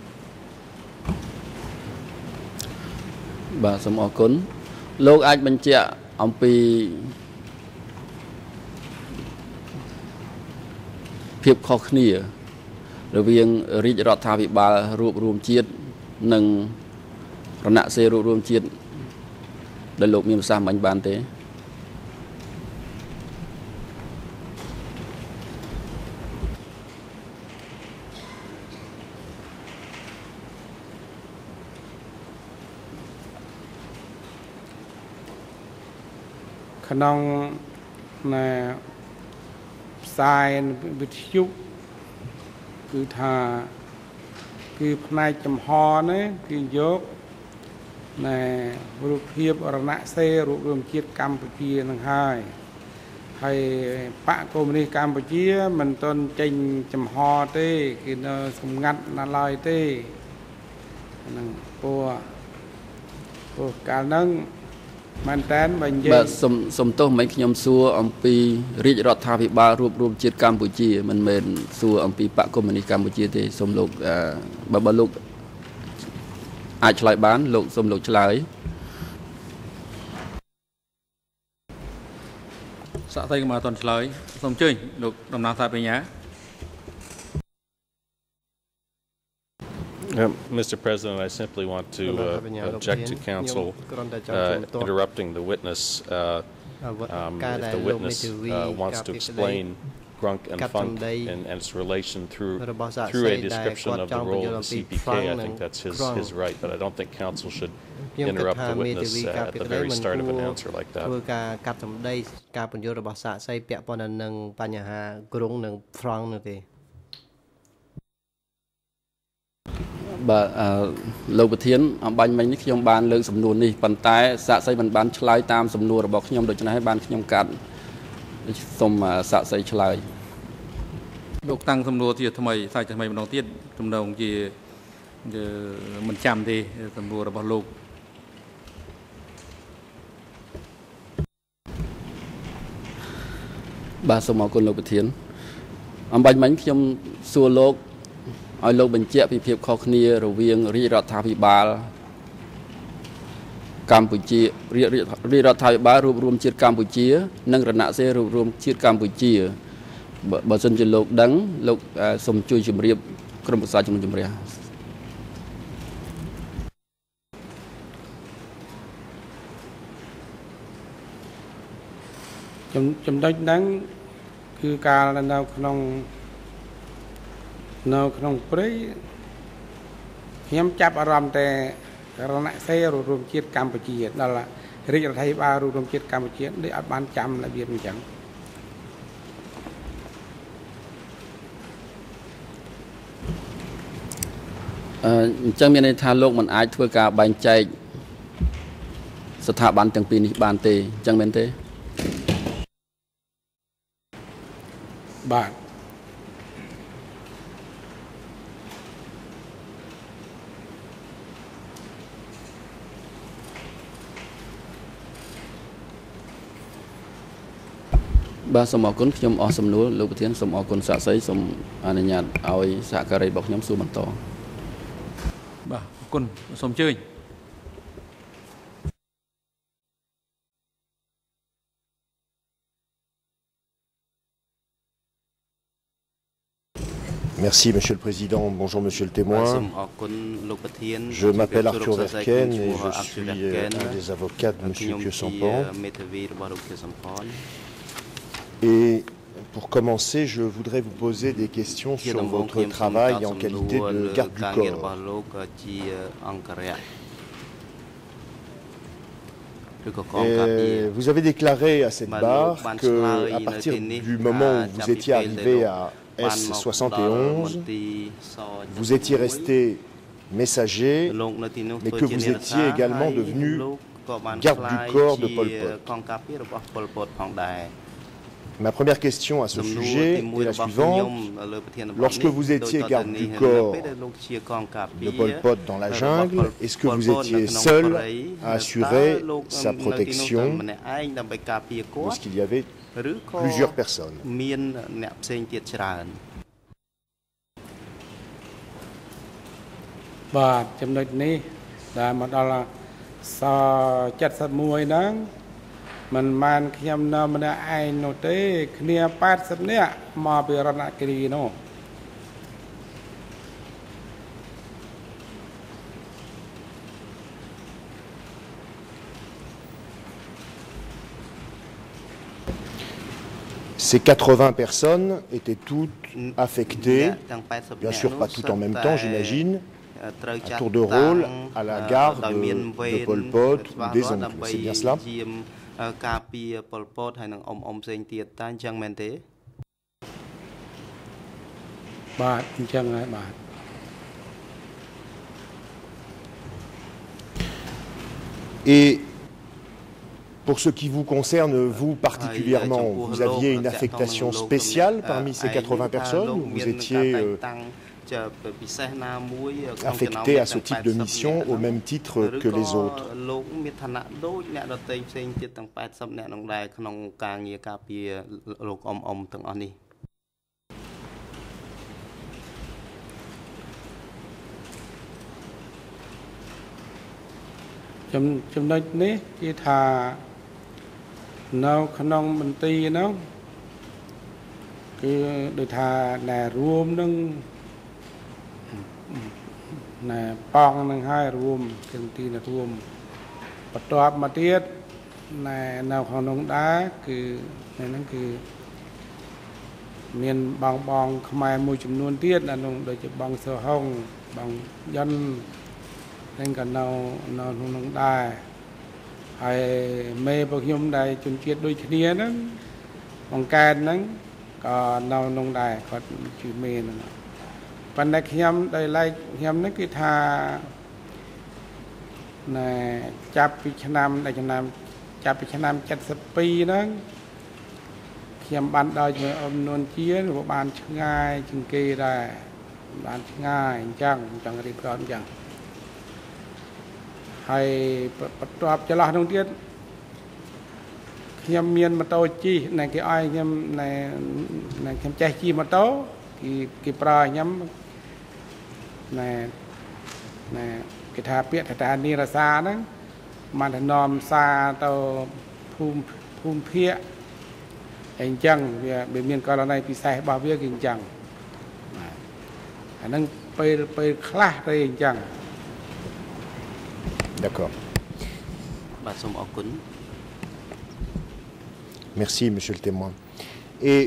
[SPEAKER 1] បាទសូមអរគុណលោកអាចបញ្ជាក់អំពីភាពខុសគ្នារវាងរាជរដ្ឋាភិបាលរួបរวมជាតិនិងរណសេរីរួបរวมជាតិដែលលោកមានប្រសាសន៍មិញបានទេ
[SPEAKER 2] ខក្នុងណែផ្សាយវិទ្យុគឺថាគឺផ្នែកចំហនេះគឺយកណែរូបភាពរណសេរីរូបរួមជាតិកម្ពុជានឹងហើយបកកុម្មុយនីសកម្ពុជាមិនទាន់ចេញចំហទេគឺនៅសម្ងាត់ណាស់ឡើយទេហ្នឹងព្រោះកាលហ្នឹងមែនតែនបើនិយាយបាទ
[SPEAKER 1] សុំទោសមិនខ្ញុំសួរអំពីរាជរដ្ឋាភិបាលរួបរวมជាតិកម្ពុជាមិនមែនសួរអំពីបកកុម្មុយនីសកម្ពុជាទេសូមលោកបើលោកអាចឆ្លើយបានលោកសូមលោកឆ្លើយ
[SPEAKER 3] សាក់ស្អីក៏មកអត់ទាន់ឆ្លើយសូមអញ្ជើញលោកតំណាងសារបញ្ញា
[SPEAKER 4] Mr. President, I simply want to object to counsel interrupting the witness. If the witness wants to explain Grunk and Funk and its relation through a description of the role of the CPK, I think that's his right, but I don't think counsel should interrupt the witness at the very start of an answer like that.
[SPEAKER 1] បាទលោកប្រធានអំបញ្ញមិញនេះខ្ញុំបានលើកសំណួរនេះប៉ុន្តែសាក់សីមិនបានឆ្លើយតាមសំណួររបស់ខ្ញុំដូច្នេះហើយបានខ្ញុំកាត់សូមសាក់សីឆ្លើយ
[SPEAKER 3] លោកតាំងសំណួរជាថ្មីសាច់ថ្មីម្ដងទៀតចំណងជាមិនចាំទេសំណួររបស់លោក
[SPEAKER 1] បាទសូមអរគុណលោកប្រធានអំបញ្ញមិញខ្ញុំសួរលោកឲ្យលោកបញ្ជាក់ពីភាពខុសគ្នារវាងរាជរដ្ឋាភិបាលកម្ពុជារាជរដ្ឋាភិបាលរួបរวมជាតិកម្ពុជានិងរណសេរីរួបរวมជាតិកម្ពុជាបើសិនជាលោកដឹងលោកសូមជួយជម្រាបក្រុមប្រឹក្សាជំនុំជម្រះ
[SPEAKER 2] ចំណុចហ្នឹងគឺការនៅក្នុងព្រៃខ្ញុំចាប់អារម្មណ៍តែរណសេរីរួមជាតិកម្ពុជាដល់រាជរដ្ឋាភិបាលរួមជាតិកម្ពុជាដូចអត់បានចាំរបៀបអញ្ចឹង
[SPEAKER 1] អញ្ចឹងមានន័យថាលោកមិនអាចធ្វើការបែងចែកស្ថាប័នទាំងពីរនេះបានទេអញ្ចឹងមែនទេ
[SPEAKER 2] បាទ
[SPEAKER 1] បាទសូមអរគុណខ្ញុំអស់សំណួរលោកប្រធានសូមអរគុណសាក់សីសូមអនុញ្ញាតឲ្យសហការីរបស់ខ្ញុំសួរបន្ត
[SPEAKER 3] បាទអរគុណសូមអញ្ជើញ
[SPEAKER 5] Merci Monsieur le Président, bonjour Monsieur le témoin. Je m'appelle Arthur Verken et je suis un des avocats de Monsieur Kyosampan. Et pour commencer, je voudrais vous poser des questions sur votre travail en qualité de garde du corps. Et vous avez déclaré à cette barre qu'à partir du moment où vous étiez arrivé à S71, vous étiez resté messager, mais que vous étiez également devenu garde du corps de Pol Pot. Ma première question à ce sujet est la suivante. Lorsque vous étiez garde du corps de Pol Pot dans la jungle, est-ce que vous étiez seul à assurer sa protection ou est-ce qu'il y avait plusieurs personnes?
[SPEAKER 2] បាទចំណុចនេះដែលមកដល់ស71ហ្នឹងមិនមែនខ្ញុំនៅម្នាក់ឯងនោះទេគ្នា80នាក់មកពីរណគិរីនោះ
[SPEAKER 5] Ces 80 personnes étaient toutes affectées, bien sûr pas toutes en même temps, j'imagine, à tour de rôle, à la garde de Pol Pot ou des oncles. C'est bien cela?
[SPEAKER 6] ការពីប៉ុលពតហើយនឹងអ៊ំផ្សេងទៀតតើអញ្ចឹងមែនទេ
[SPEAKER 2] បាទអញ្ចឹងហើយបាទ
[SPEAKER 5] Et pour ce qui vous concerne, vous particulièrement, vous aviez une affectation spéciale parmi ces 80 personnes ou vous étiez affecté à ce type de mission au même titre que les autres?
[SPEAKER 2] ចំណុចនេះគេថានៅក្នុងមន្ទីរនោះគឺដូចថាណែរួមនឹងណែប៉ងនឹងហើយរួមគឺទីណារួមបន្ទាប់មកទៀតណែនៅក្នុងដែរគឺហ្នឹងគឺមានបងខ្មែរមួយចំនួនទៀតនៅក្នុងដូចជាបងសហុងបងយិនហ្នឹងក៏នៅក្នុងដែរហើយមេរបស់ខ្ញុំដែលជនជាតិដូចគ្នាហ្នឹងបង្កើតហ្នឹងក៏នៅក្នុងដែរគាត់ជាមេហ្នឹងប៉ុន្តែខ្ញុំដែលឡែកខ្ញុំហ្នឹងគឺថាណែចាប់ពីឆ្នាំចាប់ពីឆ្នាំ72ហ្នឹងខ្ញុំបានដល់ជាមួយអ៊ំនួនជាក៏បានឆ្ងាយជាងគេដែរបានឆ្ងាយអញ្ចឹងចង់រៀបរាប់អញ្ចឹងហើយបន្ទាប់ចន្លោះនោះទៀតខ្ញុំមានម៉ូតូជិះណែគេឲ្យខ្ញុំណែខ្ញុំចេះជិះម៉ូតូគេប្រើខ្ញុំណែគេថាពាក្យថានីរសាហ្នឹងបានទៅនាំសារទៅភូមិភាគអញ្ចឹងវាមានករណីពិសេសរបស់វាគឺអញ្ចឹងបាទអាហ្នឹងពេលខ្លះទៅអញ្ចឹង
[SPEAKER 5] D'accord. Merci, monsieur le témoin. Et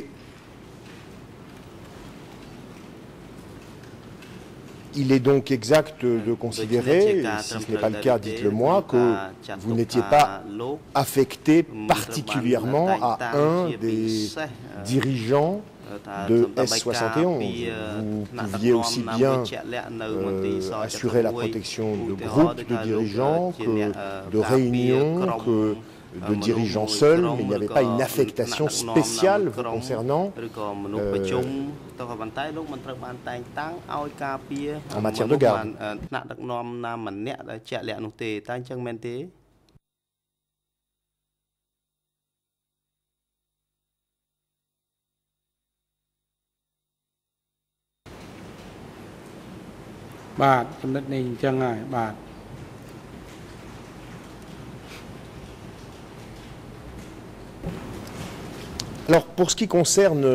[SPEAKER 5] il est donc exact de considérer, si ce n'est pas le cas, dites-le moi, que vous n'étiez pas affecté particulièrement à un des dirigeants de S71. Vous pouviez aussi bien assurer la protection de groupes de dirigeants que de réunions, que de dirigeants seuls, mais il n'y avait pas une affectation spéciale vous concernant en matière de garde. Alors, pour ce qui concerne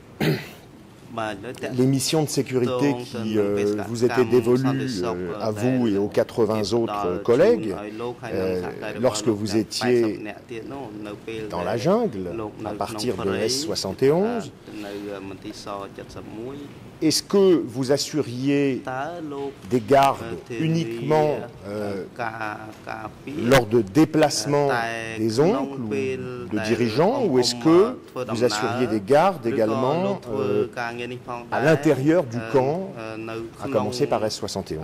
[SPEAKER 5] les missions de sécurité qui vous étaient dévolues à vous et aux 80 autres collègues, lorsque vous étiez dans la jungle, à partir de S71, est-ce que vous assuriez des gardes uniquement lors de déplacements des oncles ou de dirigeants, ou est-ce que vous assuriez des gardes également à l'intérieur du camp, à commencer par S71?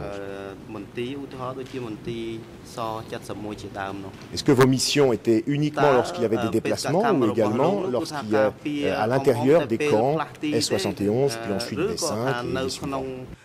[SPEAKER 5] Est-ce que vos missions étaient uniquement lorsqu'il y avait des déplacements ou également lorsqu'il y a à l'intérieur des camps S71 puis ensuite des 5 et des suivants?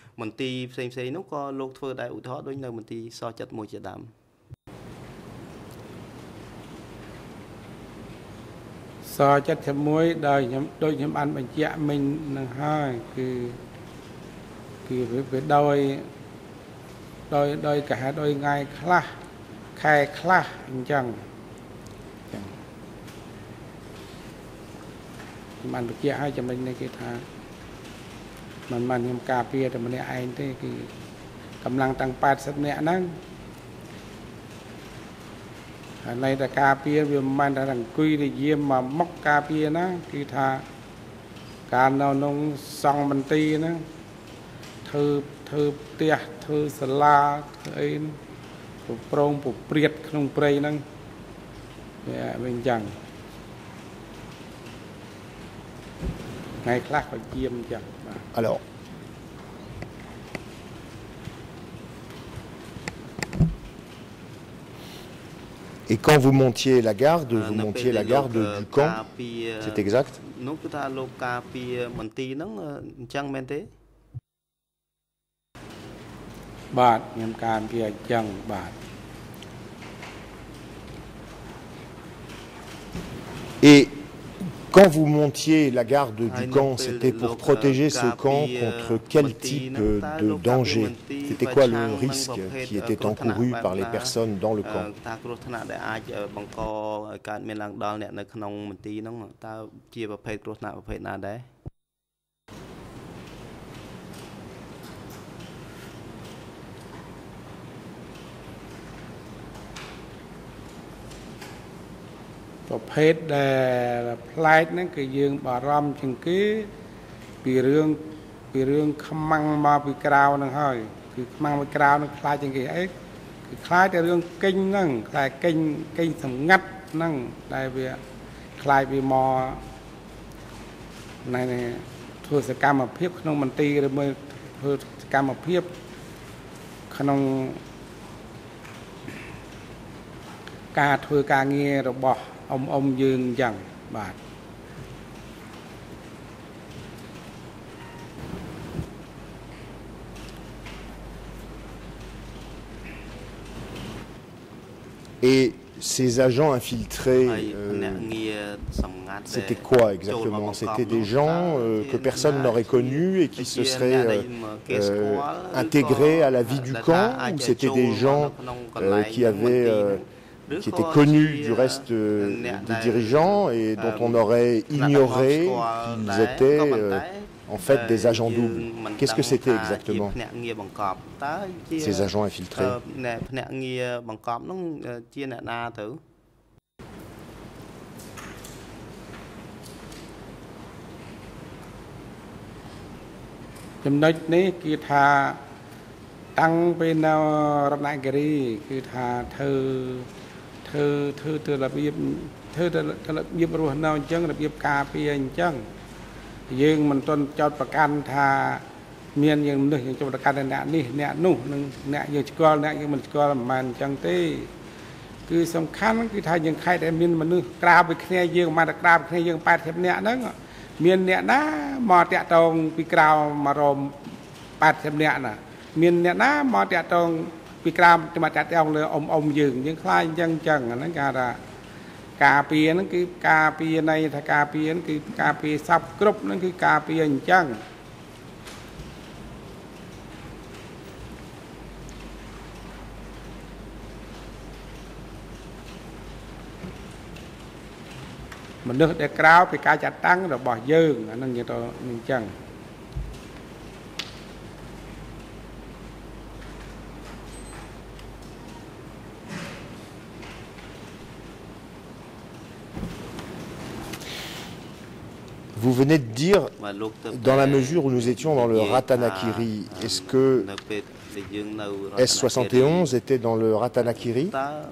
[SPEAKER 2] Này là cà phê vì mình đã đăng quy để diêm mà móc cà phê nó thì thà cả nào nông xong mình ti nó thư tia thư sala thư ấy bộ prong bộ priệt không prey năng bên chẳng ngày khác phải chiêm chẳng.
[SPEAKER 5] Alors, et quand vous montiez la garde du camp, c'est exact? Et quand vous montiez la garde du camp, c'était pour protéger ce camp contre quel type de danger? C'était quoi le risque qui était encouru par les personnes dans le camp?
[SPEAKER 2] ประเภทแต่พลายนั้นคือยืงบารมจึงกี้ปีเรื่องขมังมาปีกราวนั่งให้คือขมังปีกราวนั่งคลายจึงกี้ไอ้คือคลายแต่เรื่องกิ้งนั่งคลายกิ้งสงัดนั่งได้เบียคลายปีมอในทัวร์สกรรมมาเพียบขนมมันตีหรือเมื่อทัวร์สกรรมมาเพียบขนมการทัวร์การเงียระบông dương dần bạc
[SPEAKER 5] Et ces agents infiltrés, c'était quoi exactement? C'était des gens que personne n'aurait connus et qui se seraient intégrés à la vie du camp, ou c'était des gens qui étaient connus du reste des dirigeants et dont on aurait ignoré qu'ils étaient en fait des agents doubles? Qu'est-ce que c'était exactement, ces agents infiltrés?
[SPEAKER 2] Thơ là biếp ruột nào chân là biếp cà phê chân dương mình tuân choประกัน thà miền dương nước dương choประกัน nè ní nè nụ nè dương cho nè dương mình cho mình chân tê cứสำคัญคือ thà dương khai để miền mình nước càoไปแค่dương mà càoไปแค่dương 80 nè đó miền nè ná mò tẹtตรง ពីក្រៅមករម 80 nè nè miền nè ná mò tẹtตรง ពីក្រามតែមកតាក់ទងលើអ៊ំយើងខ្លាចអញ្ចឹងហ្នឹងគេថាការពារហ្នឹងគឺការពារនៃថាការពារហ្នឹងគឺការពារសັບគ្រប់ហ្នឹងគឺការពារអញ្ចឹងមនុស្សដែលក្រៅពីការចាត់តាំងរបស់យើងអាហ្នឹងនិយាយទៅអញ្ចឹង
[SPEAKER 5] Vous venez de dire, dans la mesure où nous étions dans le Ratanakiri, est-ce que S71 était dans le Ratanakiri?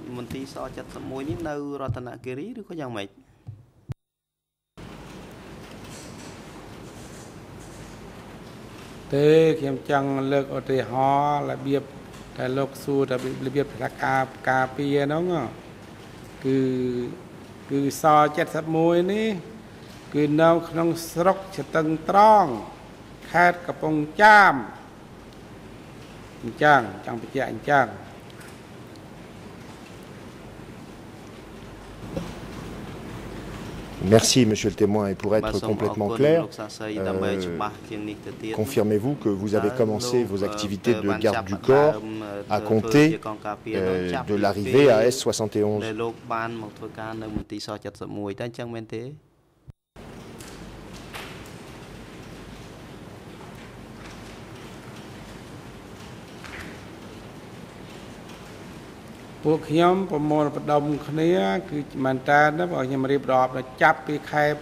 [SPEAKER 5] Cứ nâu trong sốc cho tầng tròn khát cả bông cham chẳng bị chạy chẳng Merci, monsieur le témoin. Et pour être complètement clair, confirmez-vous que vous avez commencé vos activités de garde du corps à compter de l'arrivée à S71?
[SPEAKER 2] ពួកខ្ញុំប្រមូលផ្ដុំគ្នាគឺមែនតើបើខ្ញុំរៀបរាប់ដល់ចាប់ពីខែ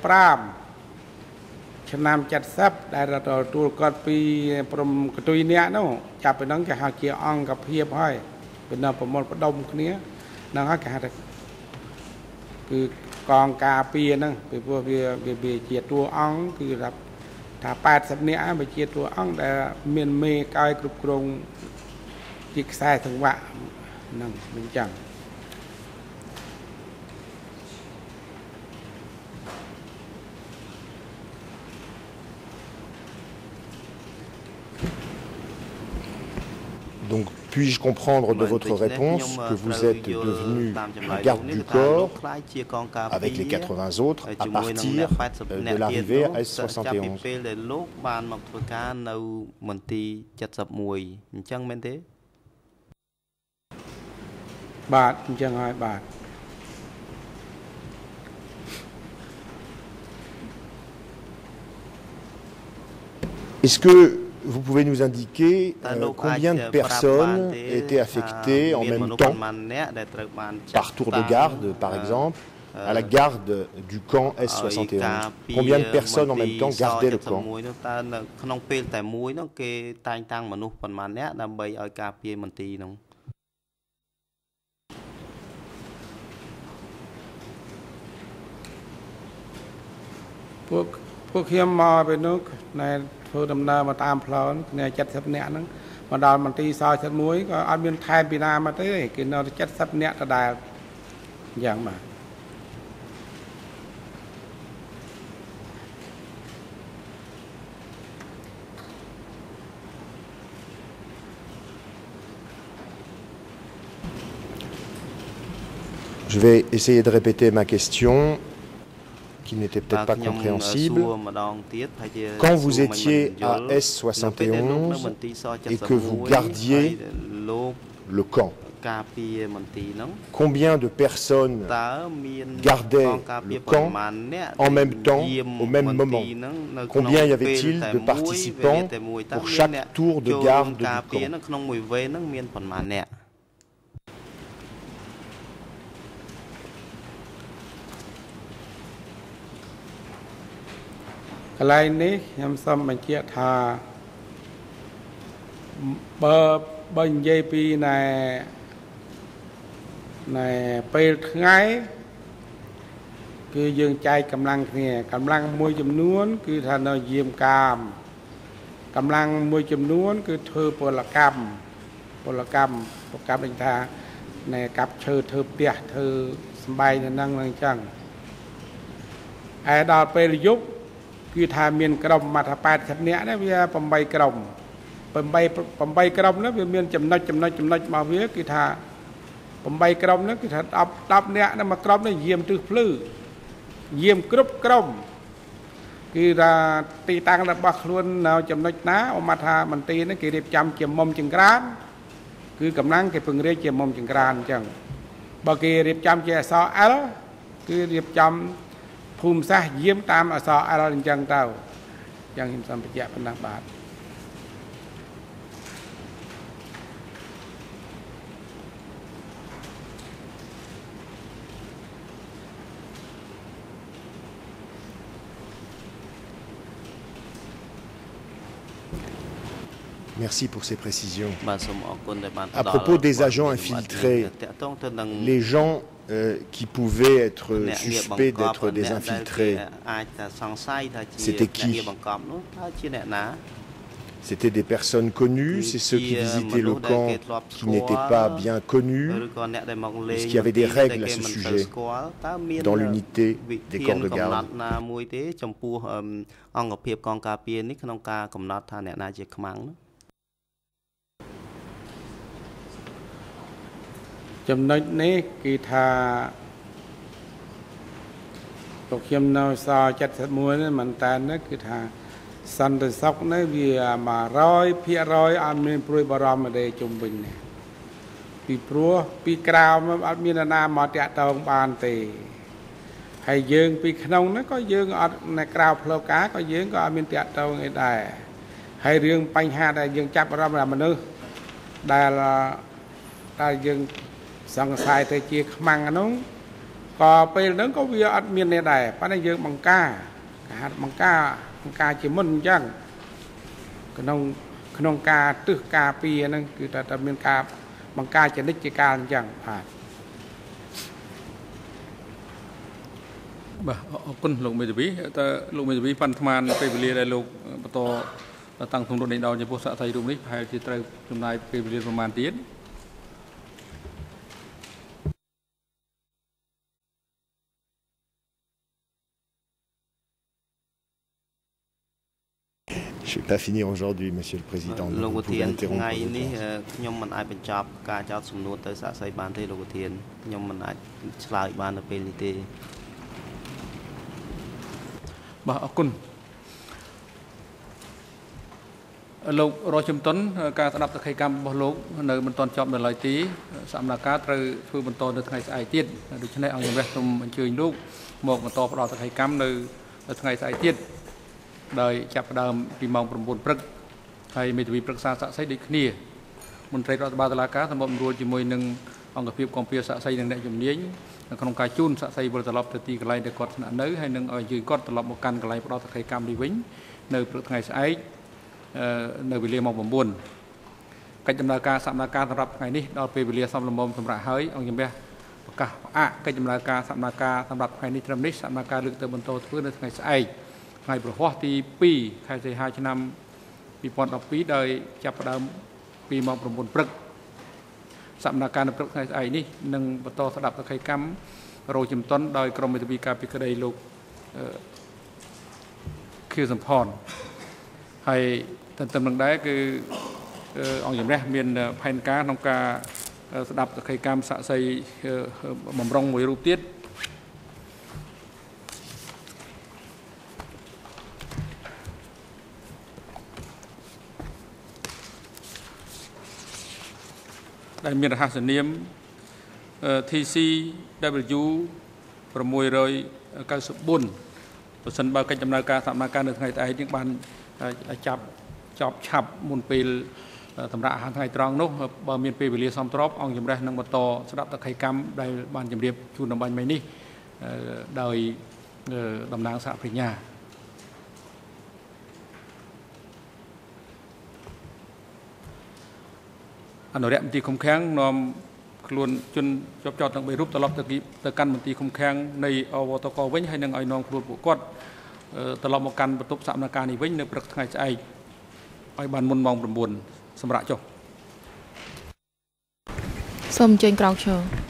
[SPEAKER 2] 5ឆ្នាំ70ដែលទទួលគាត់ពីព្រំកតុយអ្នកនោះចាប់ពីហ្នឹងគេហៅជាអង្គភាពហើយពីនៅប្រមូលផ្ដុំគ្នានឹងហើយគេហៅថាคือกองกาเปียนั่งไปพวกเบียเจียตัวอ่องคือรับถ้า80เนี่ยไปเจียตัวอ่องแต่เมียนเมย์กายกรุบกรงจิกแซ่ถึงวะนั่งเป็นจัง
[SPEAKER 5] Donc, puis-je comprendre de votre réponse que vous êtes devenu un garde du corps avec les 80 autres à partir de l'arrivée à S71? Est-ce que vous pouvez nous indiquer combien de personnes étaient affectées en même temps, par tour de garde par exemple, à la garde du camp S71? Combien de personnes en même temps gardaient le camp?
[SPEAKER 2] Thôi đầm nơ mà tam phở này chất sắp nẹt nó mà đào mình ti soi chất muối có ăn miên thay bị nam mà tới cái nó chất sắp nẹt là đài dạng mà
[SPEAKER 5] Je vais essayer de répéter ma question, qui n'était peut-être pas compréhensible. Quand vous étiez à S71 et que vous gardiez le camp, combien de personnes gardaient le camp en même temps, au même moment? Combien y avait-il de participants pour chaque tour de garde du camp?
[SPEAKER 2] Cái này này em xâm mình chia thà bên dây pi này pe ngay cứ dương chay cầm lăng môi chùm nuốn cứ thành nó diêm cam cầm lăng môi chùm nuốn cứ thơ bồ là cam đánh thà này cặp thơ bia thơ bay năng năng chẳng ai đào pe giúpคือทามีนกรมมาถ้า8ชั้นเนี้ยนะพี่ปมใบกรมนะพี่มีนจำนวนมาพี่คือทาปมใบกรมนะคือทาดับเนี้ยนะมากรมนะเยี่ยมตื้อพลื้เยี่ยมกรุบกรมคือตีตังระบักล้วนเราจำนวนนะออกมาทามันตีนะคือเรียบจำเจียมมจึงกรานคือกำลังคือพึงเรียกเจียมมจึงกรานจังบางทีเรียบจำเจียซอเอลคือเรียบจำภูมิซะเยี่ยมตามอสออะไรจังเต้ายังหิมสัมปะยะเป็นนักบาท
[SPEAKER 5] Merci pour ces précisions. À propos des agents infiltrés, les gens qui pouvaient être suspects d'être des infiltrés, c'était qui? C'était des personnes connues, c'est ceux qui visitaient le camp qui n'étaient pas bien connus. Est-ce qu'il y avait des règles à ce sujet dans l'unité des corps de garde?
[SPEAKER 2] ចំណុចនេះគឺថាពួកខ្ញុំនៅស71នេះមិនតានគឺថាសន្តិសុខនេះវា 100% អត់មានព្រួយបារម្ភទេជុំវិញនេះពីព្រោះពីក្រៅមកអត់មានណាមកតាក់ទងបានទេហើយយើងពីក្នុងហ្នឹងក៏យើងអត់នៅក្រៅផ្លូវការក៏យើងក៏អត់មានតាក់ទងអីដែរហើយរឿងបញ្ហាដែលយើងចាប់អារម្មណ៍មនុស្សដែលយើងសង្ស័យទៅជាខ្មាំងហ្នឹងក៏ពេលហ្នឹងក៏វាអត់មានទេដែរប៉ុន្តែយើងបង្ការគេហៅបង្ការជាមុនអញ្ចឹងក្នុងការទឹះការពារហ្នឹងគឺតែមានការបង្ការចនិចជាការអញ្ចឹងបាទ
[SPEAKER 3] បាទអរគុណលោកមេធាវីតើលោកមេធាវីប៉ាន់ស្មានពេលវេលាដែលលោកបន្តតាំងទម្រង់ដេញដោលចំពោះសាកសីរូបនេះប្រហែលជាត្រូវចំណាយពេលវេលាប្រមាណទៀត
[SPEAKER 5] Je ne vais pas finir aujourd'hui, Monsieur le Président. Vous pouvez interrompre.
[SPEAKER 3] Lộc rồi chấm tấn cả đập từ khai cam bao lộc nơi bên toàn chọn được lại tí sắm là cá từ phương bên toàn được ngày sai tiết được cho nên ông dùng trong chơi lúc một bên toàn từ khai cam nơi ngày sai tiết đời chập đầm vì mong from buồn prất hay mấy vị prất xa xã xây địch nia mình thấy đó ba là cá tham bọn ruồi chỉ môi nâng ông gặp phim compia xã xây nâng đại dùng niếng không cá chun xã xây vừa tập lập từ tí cái này để cọt nới hay nâng ở dưới cọt tập lập một căn cái này đó từ khai cam đi vĩnh nơi ngày sai nơiวิเลียมองบุญการจำลองการสัมนาการสำหรับไงนี่เราไปวิเลียสัมลมสำหรับเฮ้ยองค์ยังเบี้ยประกาศการจำลองการสัมนาการสำหรับไงนี่ทำนิสัมนาการลึกเติมบนโตเพื่อในไงใส่ไงประวัติที่ปีใครจะหาชนะปีปอนด์ปีโดยจับประดามปีมองประมุนปรึกสัมนาการปรึกไงใส่นี่หนึ่งบนโตสดับตะไคร้กัมโรจิมต้นโดยกรมวิทยาการพิกเดลูกคือสัมพรให้ตำแหน่งได้คือองค์อย่างแรกมีแผนการของการสดับตะไคร้กามสะใส่หม่อมรองมวยรูปเตี้ยได้มีรหัสเนียม TCW ประมวยรอยการสุบุญประสันบาการจำนวนการสำนักการในไทยแต่ยังบันจับจอบฉับมุนปีตำราหางไทยตรองนุ๊กบะเมียนปีวิเลียซอมทรอปองยมได้นังบตสดับตะไคร้กัมได้บานจำเรียบชูนำบันไม่นี่โดยดำนางสะพริญญาอันนั้นมันตีคมแข็งนอมคล้วนจนจอบตั้งไปรูปตลอดตะกันมันตีคมแข็งในอวตกเว้นให้นางไอ้นองคล้วนปวดกอดตลอดมาการประตูสัมนาการนี้เว้นในประเทศไทยไอ้บ้านมุนมองประมวลสำหรับจบส้มเจนกราวเชอ